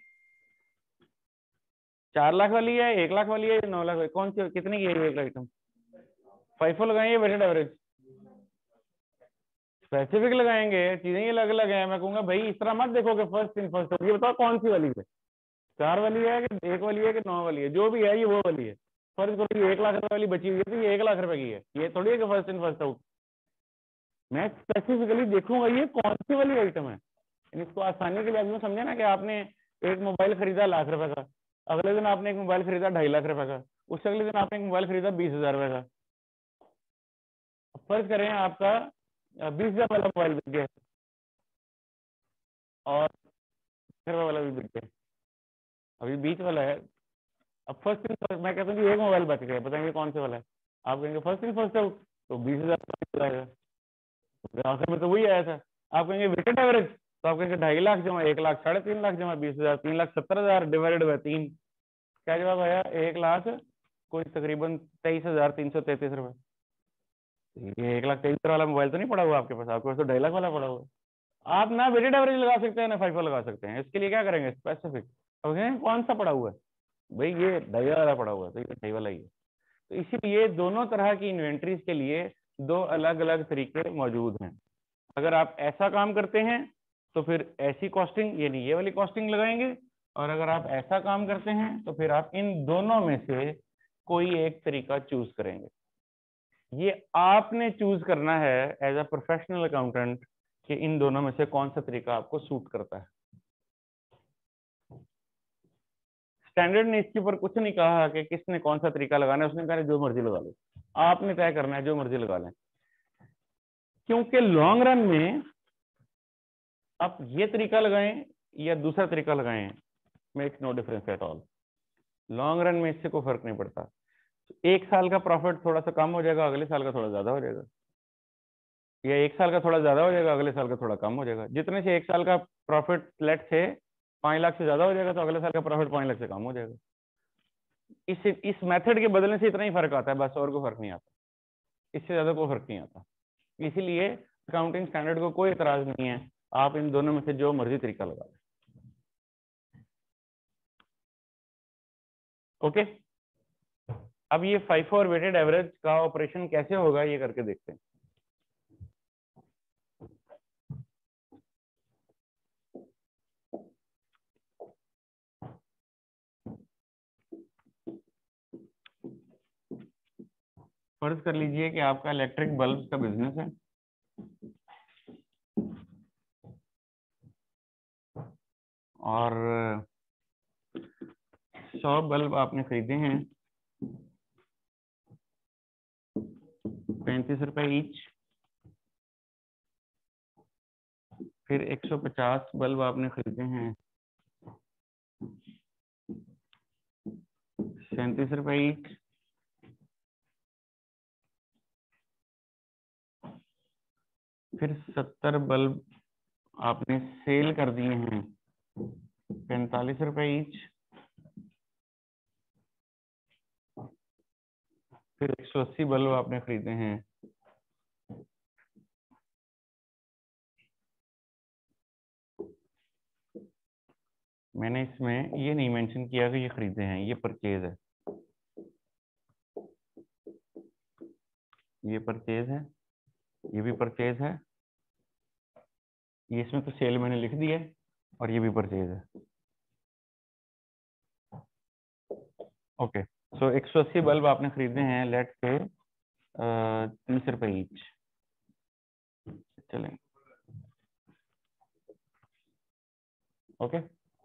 Speaker 1: चार लाख वाली है, एक लाख वाली है, नौ लाख वाली? कौन सी कितने की है एक आइटम? फाइफो लगाएंगे वेटेड एवरेज? स्पेसिफिक लगाएंगे, चीजें ही अलग अलग है। मैं कहूंगा भाई इस तरह मत देखो कि फर्स्ट इन फर्स्ट। ये बताओ कौन सी वाली है? चार वाली है कि एक वाली है कि नौ वाली है? जो भी है ये वो वाली है। फर्ज करो ये एक लाख रुपए वाली बची हुई है तो ये एक लाख रुपए की है, ये थोड़ी है कि फर्स्ट इन फर्स्ट आउट। मैं स्पेसिफिकली देखूंगा ये कौन सी वाली आइटम है। इसको आसानी के लिए आप समझे ना कि आपने एक मोबाइल खरीदा लाख रुपए का, अगले दिन आपने एक मोबाइल खरीदा ढाई लाख रुपए का, उससे अगले दिन आपने एक मोबाइल खरीदा बीस हजार रुपए का। फर्ज करें आपका बीस हजार वाला मोबाइल बिक गया और रुपए वाला भी बिक गया, अभी बीच वाला है। अब फर्स्ट इन मैं कहता हूँ कि एक मोबाइल बच गया, बताएंगे कौन से वाला है? आप कहेंगे फर्स्ट इन फर्स्ट आउट, तो बीस हजार जाएगा, आखिर में तो वही आया था। आप कहेंगे वेटेड एवरेज, तो आप कहेंगे ढाई लाख जमा एक लाख साढ़े तीन लाख जमा बीस हजार, तीन लाख सत्तर हजार डिवाइडेड बाय तीन। क्या जवाब आया? एक लाख कोई तकरीबन तेईस हजार तीन सौ तैतीस रुपए। ये एक लाख तेईस हजार वाला मोबाइल तो नहीं पड़ा हुआ आपके पास, आपके पास तो ढाई लाख वाला पड़ा हुआ। आप ना वेटेड एवरेज लगा सकते हैं ना फाइफो लगा सकते हैं। इसके लिए क्या करेंगे? स्पेसिफिक। अब कहेंगे कौन सा पड़ा हुआ है? भाई ये ढाई वाला पड़ा हुआ है, तो ये ढाई वाला ही है। तो इसीलिए दोनों तरह की इन्वेंट्रीज के लिए दो अलग अलग तरीके मौजूद हैं। अगर आप ऐसा काम करते हैं तो फिर ऐसी कॉस्टिंग यानी ये वाली कॉस्टिंग लगाएंगे, और अगर आप ऐसा काम करते हैं तो फिर आप इन दोनों में से कोई एक तरीका चूज करेंगे। ये आपने चूज करना है एज अ प्रोफेशनल अकाउंटेंट कि इन दोनों में से कौन सा तरीका आपको सूट करता है। स्टैंडर्ड ने इसके ऊपर कुछ नहीं कहा कि किसने कौन सा तरीका लगाना है, उसने कहा जो मर्जी लगा लो, आपने तय करना है जो मर्जी लगा लें। क्योंकि लॉन्ग रन में आप ये तरीका लगाएं या दूसरा तरीका लगाएं, makes no difference at all. Long run में इससे कोई फर्क नहीं पड़ता। एक साल का प्रॉफिट थोड़ा सा कम हो जाएगा, अगले साल का थोड़ा ज्यादा हो जाएगा, या एक साल का थोड़ा ज्यादा हो जाएगा, अगले साल का थोड़ा कम हो जाएगा। जितने से एक साल का प्रॉफिट लेट से पांच लाख से ज्यादा हो जाएगा तो अगले साल का प्रॉफिट पांच लाख से कम हो जाएगा। इस इस मेथड के बदलने से इतना ही फर्क आता है बस, और कोई फर्क नहीं आता, इससे ज्यादा कोई फर्क नहीं आता। इसीलिए अकाउंटिंग स्टैंडर्ड को कोई एतराज नहीं है, आप इन दोनों में से जो मर्जी तरीका लगा लें। ओके, अब ये फाइफो और वेटेड एवरेज का ऑपरेशन कैसे होगा ये करके देखते हैं। फर्ज कर लीजिए कि आपका इलेक्ट्रिक बल्ब का बिजनेस है और सौ बल्ब आपने खरीदे हैं पैंतीस रुपए ईच। फिर एक सौ पचास बल्ब आपने खरीदे हैं सैंतीस रुपए ईच। फिर सत्तर बल्ब आपने सेल कर दिए हैं पैंतालीस रुपए ईच। फिर एक सौ अस्सी बल्ब आपने खरीदे हैं मैंने इसमें ये नहीं मेंशन किया कि ये खरीदे हैं, ये परचेज है, ये परचेज है, ये भी परचेज है, ये इसमें तो सेल मैंने लिख दी है, और ये भी परचेज है। ओके, सो एक सौ अस्सी बल्ब आपने खरीदे हैं, लेट से तीस रुपए ईच। चलें, ओके।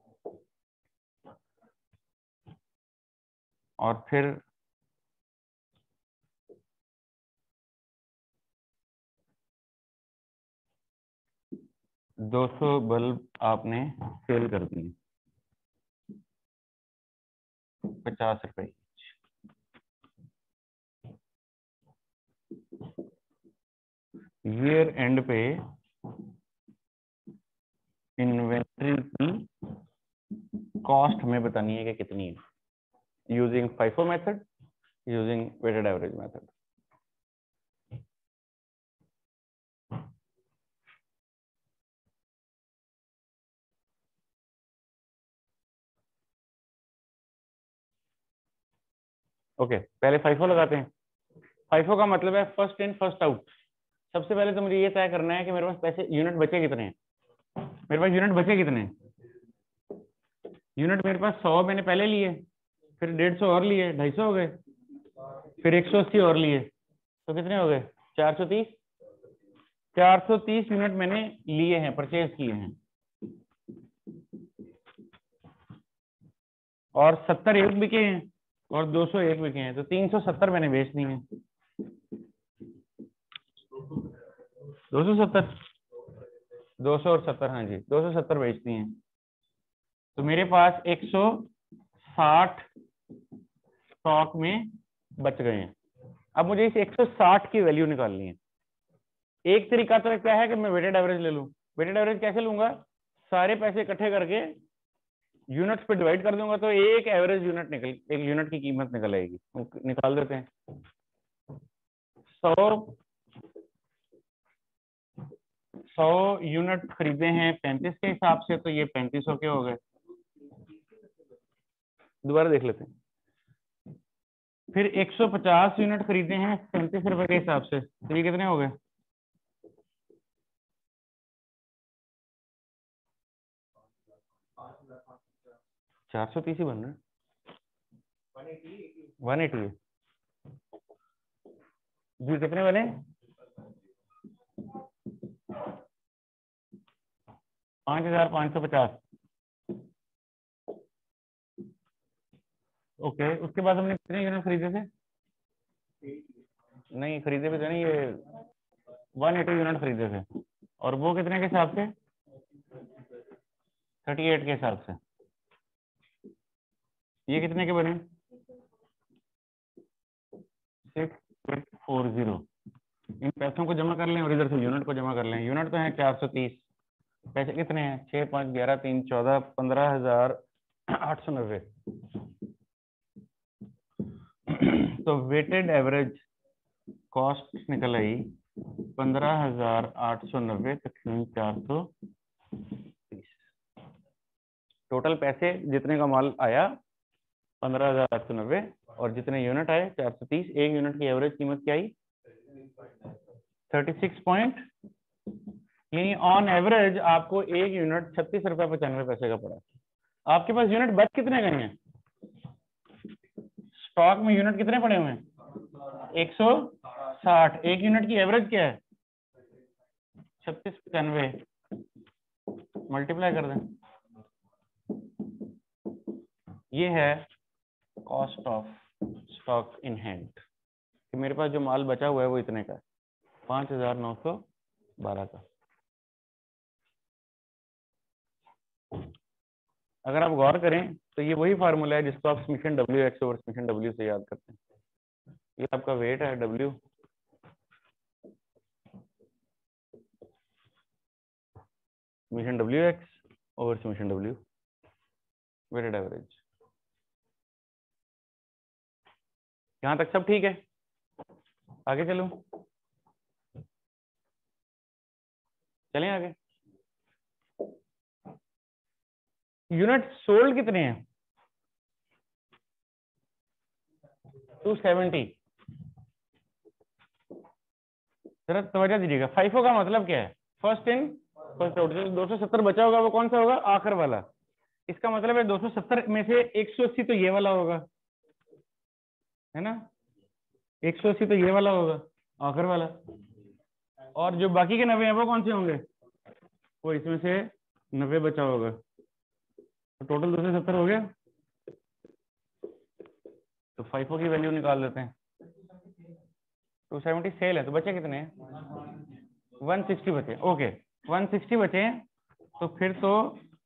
Speaker 1: और फिर दो सौ बल्ब आपने सेल कर दिए, पचास रुपए। ईयर एंड पे इन्वेंट्री की कॉस्ट हमें बतानी है कि कितनी है, using FIFO method, using weighted average method. Okay, पहले फाइफो लगाते हैं। फाइफो का मतलब है फर्स्ट इन फर्स्ट आउट। सबसे पहले तो मुझे ये तय करना है कि मेरे पास पैसे यूनिट बचे कितने हैं, मेरे पास यूनिट बचे कितने हैं। यूनिट मेरे पास सौ मैंने पहले लिए, फिर डेढ़ सौ और लिए, ढाई सौ हो गए, फिर एक सौ अस्सी और लिए, तो कितने हो गए, चार सौ तीस। चार सौ तीस यूनिट मैंने लिए हैं, परचेज किए हैं, और सत्तर एक बिके हैं और दो सौ एक बिके हैं, तो तीन सौ सत्तर मैंने बेच दिए हैं। दो सौ सत्तर, दो सौ और सत्तर, हाँ जी, दो सौ सत्तर बेच दिए हैं। तो मेरे पास एक सौ साठ स्टॉक में बच गए हैं। अब मुझे इस एक सौ साठ की वैल्यू निकालनी है। एक तरीका तो क्या है कि मैं वेटेड एवरेज ले लूं। वेटेड एवरेज कैसे लूंगा, सारे पैसे इकट्ठे करके यूनिट्स पे डिवाइड कर दूंगा, तो एक एवरेज यूनिट निकल, एक यूनिट की कीमत निकल आएगी। निकाल देते हैं। सौ सौ यूनिट खरीदे हैं पैंतीस के हिसाब से, तो ये पैंतीस सौ के हो गए। दोबारा देख लेते हैं। फिर एक सौ पचास यूनिट खरीदे हैं पैंतीस रुपए के हिसाब से, तो ये कितने हो गए, चार सौ तीस ही बन रहे हैं, वन एटी जी। कितने बने, पांच हजार पांच सौ पचास। ओके, उसके बाद हमने कितने यूनिट खरीदे थे, नहीं खरीदे भी थे नहीं, ये वन एटी यूनिट खरीदे थे, और वो कितने के हिसाब से, थर्टी एट के हिसाब से। ये कितने के बने, सिक्स एट फोर जीरो। इन पैसों को जमा कर लें और इधर से यूनिट को जमा कर लें। यूनिट तो है चार सौ तीस, पैसे कितने हैं, छः पाँच ग्यारह तीन चौदह, पंद्रह हजार आठ सौ नब्बे। तो वेटेड एवरेज कॉस्ट निकल आई पंद्रह हजार आठ सौ नब्बे तकरीबन चार सौ तीस। टोटल पैसे जितने का माल आया पंद्रह हजार आठ सौ नब्बे, और जितने यूनिट आए चार सौ तीस। एक यूनिट की एवरेज कीमत क्या आई, थर्टी सिक्स पॉइंट, यानी ऑन एवरेज आपको एक यूनिट छत्तीस रुपए पचानवे पैसे का पड़ा। आपके पास यूनिट बच कितने गए हैं, स्टॉक में यूनिट कितने पड़े हुए हैं, एक सौ साठ। एक यूनिट की एवरेज क्या है, छत्तीस पचानवे, मल्टीप्लाई कर दें। ये है cost of stock in hand, कि मेरे पास जो माल बचा हुआ है वो इतने का है, पांच हजार नौ सौ बारह का। अगर आप गौर करें तो ये वही फार्मूला है जिसको आप summation W X over summation W से याद करते हैं। ये आपका वेट है W, summation W X over summation W, weighted average. यहां तक सब ठीक है, आगे चलूं, चलें आगे। यूनिट सोल्ड कितने हैं? Two seventy. जरा तवज्जो दीजिएगा, फाइफो का मतलब क्या है? First in first out. जो दो सौ सत्तर बचा होगा वो कौन सा होगा? आखिर वाला। इसका मतलब है दो सौ सत्तर में से एक सौ अस्सी तो ये वाला होगा, है ना? एक सौ अस्सी तो ये वाला होगा, आखिर वाला। और जो बाकी के नब्बे हैं वो कौन से होंगे? वो इसमें से नब्बे बचा होगा। तो टोटल दो सौ सत्तर हो गया। तो फाइफो की वैल्यू निकाल लेते हैं। टू सेवेंटी सेल है, तो बचे कितने हैं? वन सिक्सटी बचे। ओके, वन सिक्सटी बचे हैं। तो फिर तो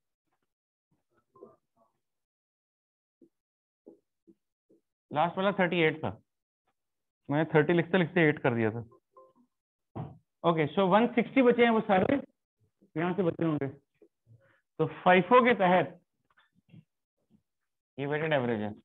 Speaker 1: लास्ट वाला थर्टी एट था, मैंने थर्टी लिखते लिखते एट कर दिया था। ओके, सो वन सिक्सटी बचे हैं, वो सारे यहां से बचे होंगे। तो फाइफो के तहत ये वेटेड एवरेज है।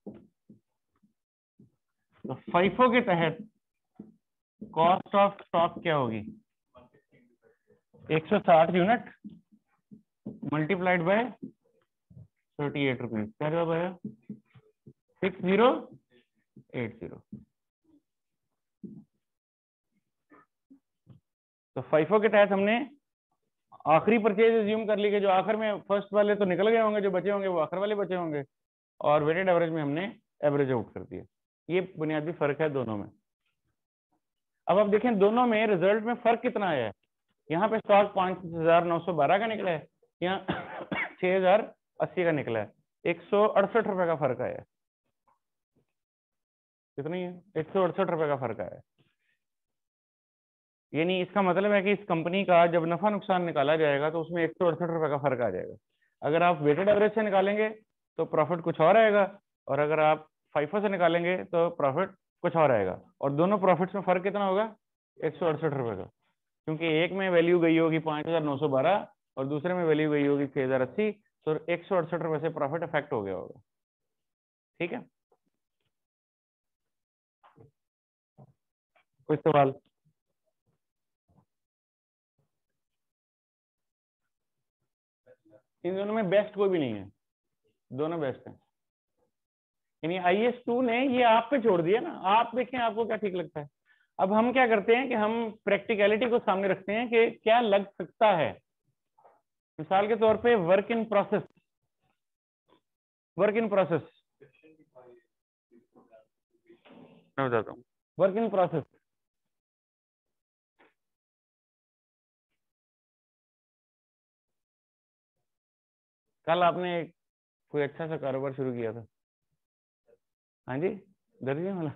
Speaker 1: तो फाइफो के तहत कॉस्ट ऑफ स्टॉक क्या होगी? एक सौ साठ unit multiplied by thirty eight rupees, क्या जवाब आया? Six zero eight zero. तो फाइफो के तहत हमने आखिरी परचेज एज्यूम कर ली कि जो आखिर में फर्स्ट वाले तो निकल गए होंगे, जो बचे होंगे वो आखिर वाले बचे होंगे, और वेटेड एवरेज में हमने एवरेज आउट कर दिया। ये बुनियादी फर्क है दोनों में। अब आप देखें दोनों में रिजल्ट में फर्क कितना आया है। यहाँ पे स्टॉक पांच हजार नौ सौ बारह का निकला है, यहाँ छह हजार अस्सी का निकला है। एक सौ अड़सठ रुपए का फर्क आया है। कितनी है? एक सौ अड़सठ रुपए का फर्क आया है। यानी इसका मतलब है कि इस कंपनी का जब नफा नुकसान निकाला जाएगा तो उसमें एक सौ अड़सठ रुपए का फर्क आ जाएगा। अगर आप वेटेड एवरेज से निकालेंगे तो प्रॉफिट कुछ और आएगा, और अगर आप फाइफो से निकालेंगे तो प्रॉफिट कुछ और आएगा। और दोनों प्रॉफिट्स में फर्क कितना होगा? एक सौ अड़सठ रुपए का, क्योंकि एक में वैल्यू गई होगी पांच हजार नौ सौ बारह और दूसरे में वैल्यू गई होगी छह हजार अस्सी, तो एक सौ अड़सठ रुपए से प्रॉफिट इफेक्ट हो गया होगा। ठीक है, कोई सवाल? इन दोनों में बेस्ट कोई भी नहीं है, दोनों बेस्ट हैं। यानी आई एस टू ने ये आप पे छोड़ दिया ना, आप देखें आपको क्या ठीक लगता है। अब हम क्या करते हैं कि हम प्रैक्टिकलिटी को सामने रखते हैं कि क्या लग सकता है। मिसाल के तौर पे work in process, work in process मैं बताता हूँ। वर्क इन प्रोसेस, कल आपने कोई अच्छा सा कारोबार शुरू किया था, हाँ जी, दर्जी वाला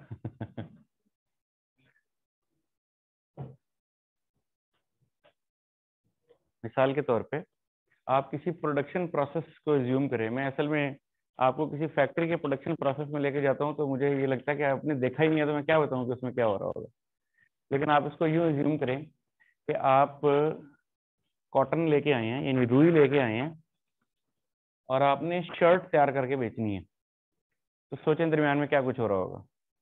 Speaker 1: मिसाल के तौर पे आप किसी प्रोडक्शन प्रोसेस को एज्यूम करें। मैं असल में आपको किसी फैक्ट्री के प्रोडक्शन प्रोसेस में लेके जाता हूँ तो मुझे ये लगता है कि आपने देखा ही नहीं है, तो मैं क्या बताऊँ कि उसमें क्या हो रहा होगा। लेकिन आप इसको यूं एज्यूम करें कि आप कॉटन लेके आए हैं, यानी रुई लेके आए हैं, और आपने शर्ट तैयार करके बेचनी है। तो सोचें दरमियान में क्या कुछ हो रहा होगा।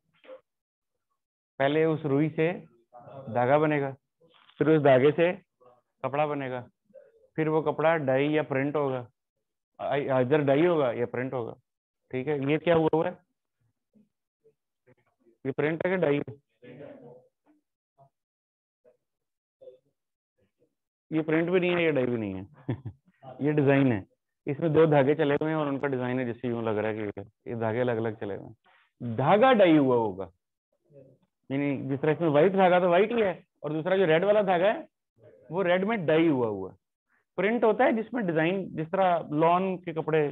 Speaker 1: पहले उस रुई से धागा बनेगा, फिर उस धागे से कपड़ा बनेगा, फिर वो कपड़ा डाई या प्रिंट होगा, इधर डाई होगा या प्रिंट होगा। ठीक है, ये क्या हुआ हुआ है? ये प्रिंट है कि डाई है? ये प्रिंट भी नहीं है, ये डाई भी नहीं है ये डिजाइन है। इसमें दो धागे चले हुए हैं और उनका डिजाइन है, जिससे यूं लग रहा है कि ये धागे अलग अलग चले हुए हैं। धागा डाई हुआ होगा, यानी जिस तरह इसमें व्हाइट धागा तो व्हाइट ही है, और दूसरा जो रेड वाला धागा है वो रेड में डाई हुआ हुआ है। प्रिंट होता है जिसमें डिजाइन, जिस तरह लॉन के कपड़े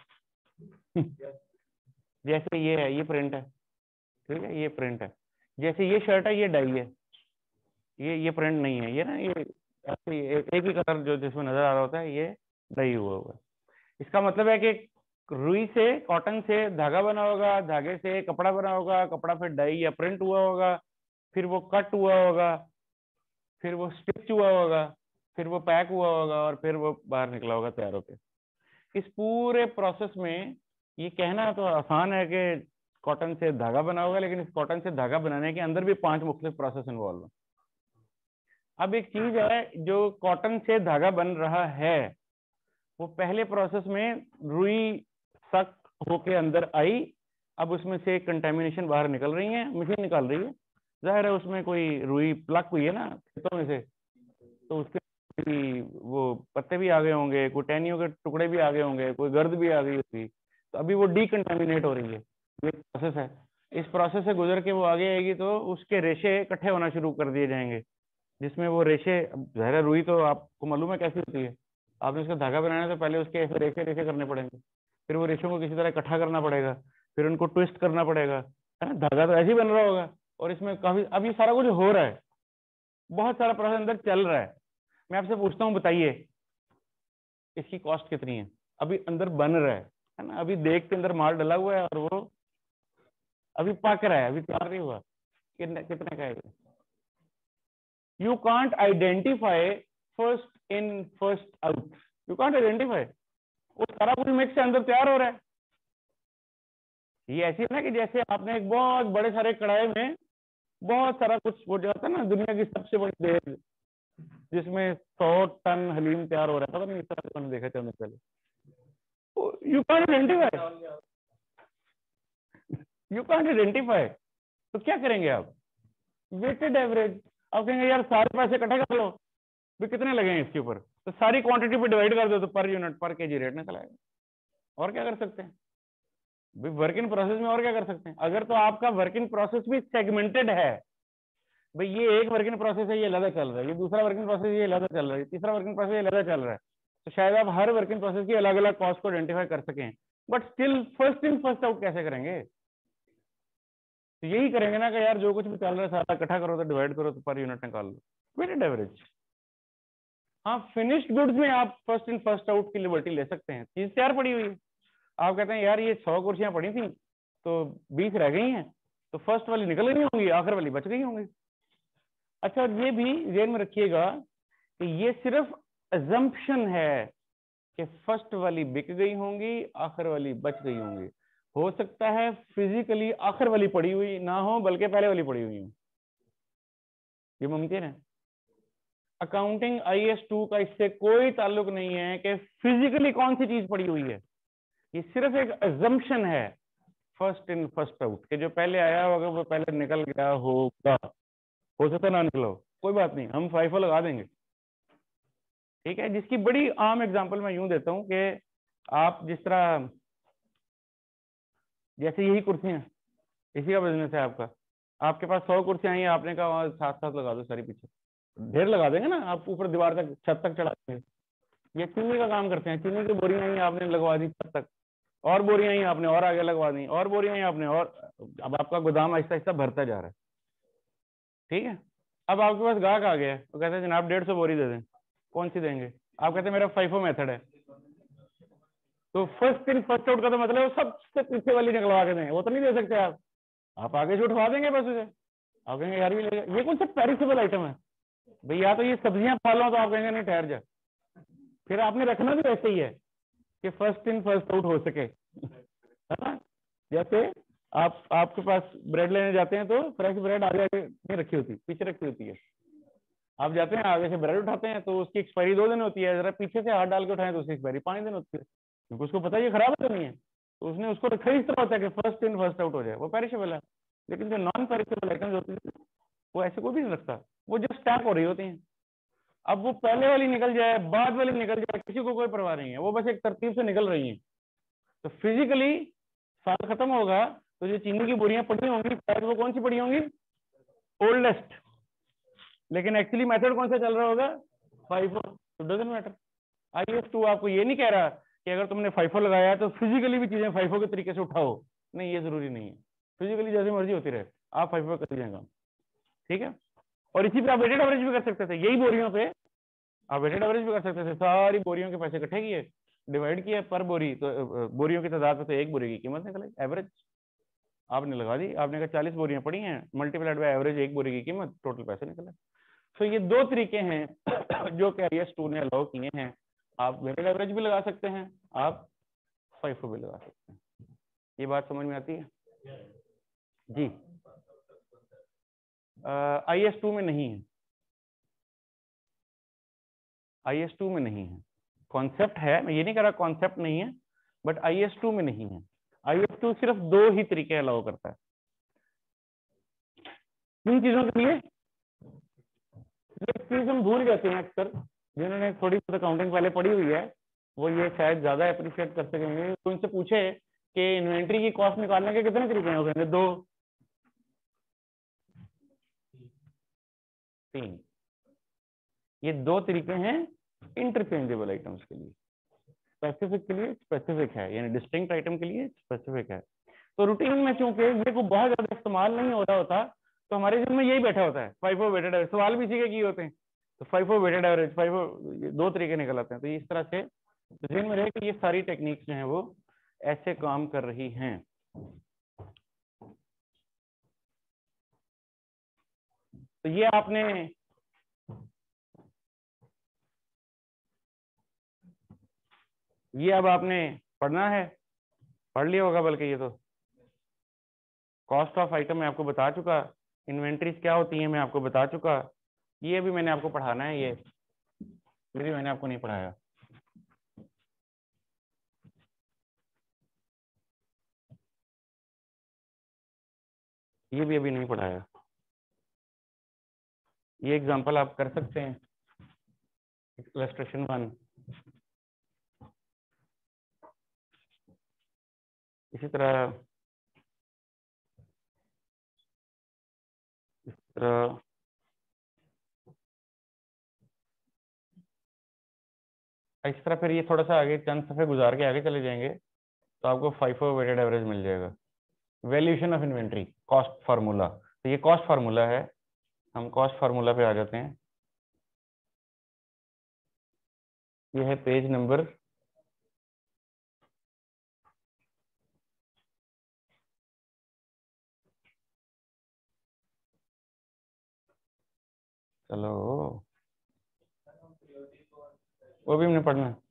Speaker 1: जैसे ये है, ये प्रिंट है। ठीक है, ये प्रिंट है। जैसे ये शर्ट है, ये डाई है, ये ये प्रिंट नहीं है। ये ना ये ऐसे एक, एक ही कलर जो जिसमें नजर आ रहा होता है, ये डाई हुआ हुआ है। इसका मतलब है कि रुई से, कॉटन से धागा बना होगा, धागे से कपड़ा बना होगा, कपड़ा फिर डाई या प्रिंट हुआ होगा, फिर वो कट हुआ होगा, फिर वो स्टिच हुआ होगा, फिर वो पैक हुआ होगा, और फिर वो बाहर निकला होगा तैयार होकर। इस पूरे प्रोसेस में ये कहना तो आसान है कि कॉटन से धागा बना होगा, लेकिन इस कॉटन से धागा बनाने के अंदर भी पांच मुख्तलिफ प्रोसेस इन्वॉल्व है। अब एक चीज है, जो कॉटन से धागा बन रहा है वो पहले प्रोसेस में रुई सक होके अंदर आई, अब उसमें से कंटेमिनेशन बाहर निकल रही है, मशीन निकाल रही है, जाहिर है उसमें कोई रुई प्लक हुई है ना खेतों में से, तो उसके भी वो पत्ते भी आ गए होंगे, कोई टहनियों के टुकड़े भी आ गए होंगे, कोई गर्द भी आ गई उसकी, तो अभी वो डीकंटामिनेट हो रही है। ये प्रोसेस है, इस प्रोसेस से गुजर के वो आगे आएगी तो उसके रेशे इकट्ठे होना शुरू कर दिए जाएंगे, जिसमें वो रेशे, ज़ाहिर है रुई तो आपको मालूम है कैसी होती है, आपने उसका धागा बनाना है तो पहले उसके ऐसे रेशे रेशे करने पड़ेंगे, फिर वो रेशों को किसी तरह इकट्ठा करना पड़ेगा, फिर उनको ट्विस्ट करना पड़ेगा, है ना, धागा तो ऐसे ही बन रहा होगा, और इसमें काफी अब ये सारा कुछ हो रहा है, बहुत सारा प्रोसेस अंदर चल रहा है। मैं आपसे पूछता हूँ, बताइए इसकी कॉस्ट कितनी है? अभी अंदर बन रहा है है ना, अभी देख के अंदर माल डला हुआ है और वो अभी पक रहा है, अभी तैयार नहीं हुआ, कितने कितने का है? You can't identify first in first out, you can't identify, वो सारा कुछ मिक्स से अंदर तैयार हो रहा है। ये ऐसी है ना कि जैसे आपने एक बहुत बड़े सारे कढ़ाई में बहुत सारा कुछ वो जाता है ना, दुनिया की सबसे बड़ी देग जिसमें सौ टन हलीम तैयार हो रहा है, पता नहीं इस तरह से मैंने देखा था पहले। You can't identify, you can't identify, तो क्या करेंगे आप? वेटेड एवरेज, आप कहेंगे यार सारे पैसे इकट्ठे कर लो, भी कितने लगेंगे इसके ऊपर, तो सारी क्वांटिटी पे डिवाइड कर दो तो पर यूनिट पर केजी रेट निकल आएगा। और क्या कर सकते हैं वर्क इन प्रोसेस में, और क्या कर सकते हैं? अगर तो आपका वर्क इन प्रोसेस भी सेगमेंटेड है, भाई ये एक वर्क इन प्रोसेस है, ये अलग चल रहा है, ये दूसरा वर्क इन प्रोसेस ये अलग चल रहा है, तीसरा वर्क इन प्रोसेस ये अलग चल रहा है, तो शायद आप हर वर्क इन प्रोसेस की अलग अलग कॉस्ट को आइडेंटिफाई कर सकें, but still first in first out कैसे करेंगे? तो यही करेंगे ना कि यार जो कुछ भी चल रहा है सारा इकट्ठा करो तो डिवाइड करो तो पर यूनिट निकाल लो, वेटेड एवरेज। हाँ, फिनिश्ड गुड्स में आप फर्स्ट इन फर्स्ट आउट की लिबर्टी ले सकते हैं, चीज तैयार पड़ी हुई है, आप कहते हैं यार ये सौ कुर्सियां पड़ी थी तो बीस रह गई हैं, तो फर्स्ट वाली निकल गई होंगी, आखिर वाली बच गई होंगी। अच्छा, ये भी ध्यान में रखिएगा कि ये सिर्फ अजम्पशन है कि फर्स्ट वाली बिक गई होंगी, आखिर वाली बच गई होंगी। हो सकता है फिजिकली आखिर वाली पड़ी हुई ना हो बल्कि पहले वाली पड़ी हुई हो, ये मुमकिन है। अकाउंटिंग आई एस टू का इससे कोई ताल्लुक नहीं है कि फिजिकली कौन सी चीज पड़ी हुई है, ये सिर्फ एक अजम्पशन है फर्स्ट इन फर्स्ट आउट के जो पहले आया होगा वो पहले निकल गया होगा, हो सकता ना निकलो, कोई बात नहीं, हम फाइफो लगा देंगे, ठीक है। जिसकी बड़ी आम एग्जांपल मैं यूं देता हूं कि आप जिस तरह, जैसे यही कुर्सियां, इसी का बिजनेस है आपका, आपके पास सौ कुर्सियां आई, आपने कहा साथ साथ लगा दो सारी, पीछे ढेर लगा देंगे ना आप, ऊपर दीवार तक छत तक चढ़ा देंगे। ये चीनी का काम करते हैं, चीनी की बोरियां आई आपने लगवा दी छत तक, और बोरियां आई आपने और आगे लगवा दी, और बोरियां आई आपने, और अब आपका गोदाम आहिस्ता आहिस्ता भरता जा रहा है, ठीक है। अब आपके पास ग्राहक आ गया तो कहते हैं जनाब डेढ़ सौ बोरी दे दें, कौन सी देंगे? आप कहते हैं मेरा फाइफो मेथड है, तो फर्स्ट इन फर्स्ट आउट का तो मतलब सबसे पीछे वाली निकलवा के दें, वो तो नहीं दे सकते आप आप आगे से उठवा देंगे बस उसे, आप कहेंगे यार ये ये कौन सा पेरिसेबल आइटम है भाई, या तो ये सब्जियां खा लो, तो आप कहेंगे नहीं ठहर जा, फिर आपने रखना भी वैसे ही है कि फर्स्ट इन फर्स्ट आउट हो सके, है ना। जैसे आप आपके पास ब्रेड लेने जाते हैं तो फ्रेश ब्रेड आगे आगे नहीं रखी होती, पीछे रखी होती है, आप जाते हैं आगे से ब्रेड उठाते हैं तो उसकी एक्सपायरी दो दिन होती है, जरा पीछे से हाथ डाल के उठाएं तो उसकी एक्सपायरी पांच दिन होती है, क्योंकि उसको पता है ये खराब तो नहीं है, तो उसने उसको रखा ही इस तरह होता है कि फर्स्ट इन फर्स्ट आउट हो जाए, वो पेरिशेबल है। लेकिन जो नॉन पेरिशेबल आइटम्स होती है वो ऐसे कोई भी नहीं रखता, वो जस्ट स्टैक हो रही होती हैं। अब वो पहले वाली निकल जाए बाद वाली निकल जाए किसी को कोई परवाह नहीं है, वो बस एक तरतीब से निकल रही है। तो फिजिकली साल खत्म होगा तो जो चीनी की बोरियां पड़ी होंगी शायद वो कौन सी पड़ी होंगी? ओल्डेस्ट, लेकिन एक्चुअली मेथड कौन सा चल रहा होगा? फाइफो, तो doesn't matter. I S two आपको ये नहीं कह रहा कि अगर तुमने फाइफो लगाया है तो फिजिकली भी चीजें फाइफो के तरीके से उठाओ, नहीं, ये जरूरी नहीं है, फिजिकली जैसे मर्जी होती रहे, आप फाइफो कर दीजिएगा, ठीक है। और इसी पे आप वेटेड एवरेज भी कर सकते थे, यही बोरियों पे आप वेटेड एवरेज भी कर सकते थे, सारी बोरियों के पैसे इकट्ठे किए, डिवाइड किया पर बोरी, तो बोरियों की तादाद पे तो एक बोरी की कीमत निकले एवरेज, आपने लगा दी, आपने कहा चालीस बोरियां पड़ी हैं, मल्टीप्लाइड बाय एवरेज एक बोरी की कीमत, टोटल पैसे निकले। तो ये दो तरीके हैं जो कि आई एस टू ने अलाउ किए हैं, आप वेटेड एवरेज भी लगा सकते हैं, आप फाइफो भी लगा सकते हैं। ये बात समझ में आती है जी? आई एस टू में नहीं है, आई एस टू में नहीं है, कॉन्सेप्ट है, मैं ये नहीं कह रहा कॉन्सेप्ट नहीं है, बट आई एस टू में नहीं है। आई एस टू सिर्फ दो ही तरीके अलाउ करता है किन चीजों के लिए। ये चीज हम भूल जाते हैं अक्सर, जिन्होंने थोड़ी बहुत अकाउंटिंग पहले पढ़ी हुई है वो ये शायद ज्यादा अप्रिशिएट कर सकेंगे। तो इनसे पूछे कि इन्वेंट्री की कॉस्ट निकालने के कितने तरीके हैं, कहेंगे दो, तीन। ये दो तरीके हैं इंटरचेंजेबल आइटम्स के लिए। स्पेसिफिक के लिए स्पेसिफिक है, यानी डिस्टिंक्ट आइटम के लिए स्पेसिफिक है। तो रूटीन में चूंकि ये को बहुत ज्यादा इस्तेमाल नहीं हो रहा होता, तो हमारे जिसमें यही बैठा होता है फाइफो वेटेड एवरेज। सवाल भी इसी के किए होते हैं, तो फाइफो वेटेड एवरेज, फाइफो, दो तरीके निकल आते हैं। तो इस तरह से ध्यान में रहे कि ये सारी टेक्निक्स जो हैं वो ऐसे काम कर रही हैं। तो ये आपने ये अब आपने पढ़ना है, पढ़ लिया होगा बल्कि। ये तो कॉस्ट ऑफ आइटम मैं आपको बता चुका, इन्वेंट्रीज क्या होती है मैं आपको बता चुका, ये भी मैंने आपको पढ़ाना है, ये ये भी मैंने आपको नहीं पढ़ाया। ये भी अभी नहीं पढ़ाया। ये एग्जांपल आप कर सकते हैं, इलस्ट्रेशन वन। इसी तरह इस तरह इस तरह फिर ये थोड़ा सा आगे चंद सफे गुजार के आगे चले जाएंगे तो आपको फाइफो वेटेड एवरेज मिल जाएगा। Valuation of inventory, cost formula. तो ये कॉस्ट फार्मूला है, हम कॉस्ट फार्मूला पे आ जाते हैं। ये है पेज नंबर चलो वो भी हमने पढ़ना है।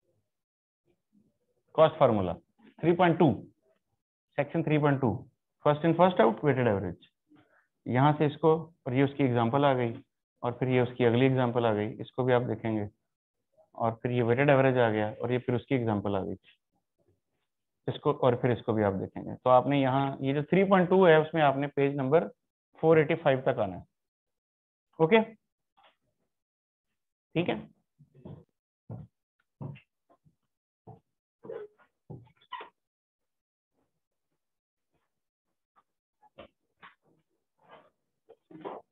Speaker 1: Cost formula three point two, section three point two, first in first out weighted average. यहाँ से इसको, और ये उसकी एग्जांपल आ गई, और फिर ये उसकी अगली एग्जांपल आ गई, इसको भी आप देखेंगे, और फिर ये वेटेड एवरेज आ गया, और ये फिर उसकी एग्जांपल आ गई इसको, और फिर इसको भी आप देखेंगे। तो आपने यहाँ ये जो थ्री पॉइंट टू है उसमें आपने page number four eighty five तक आना है। ओके, ठीक है।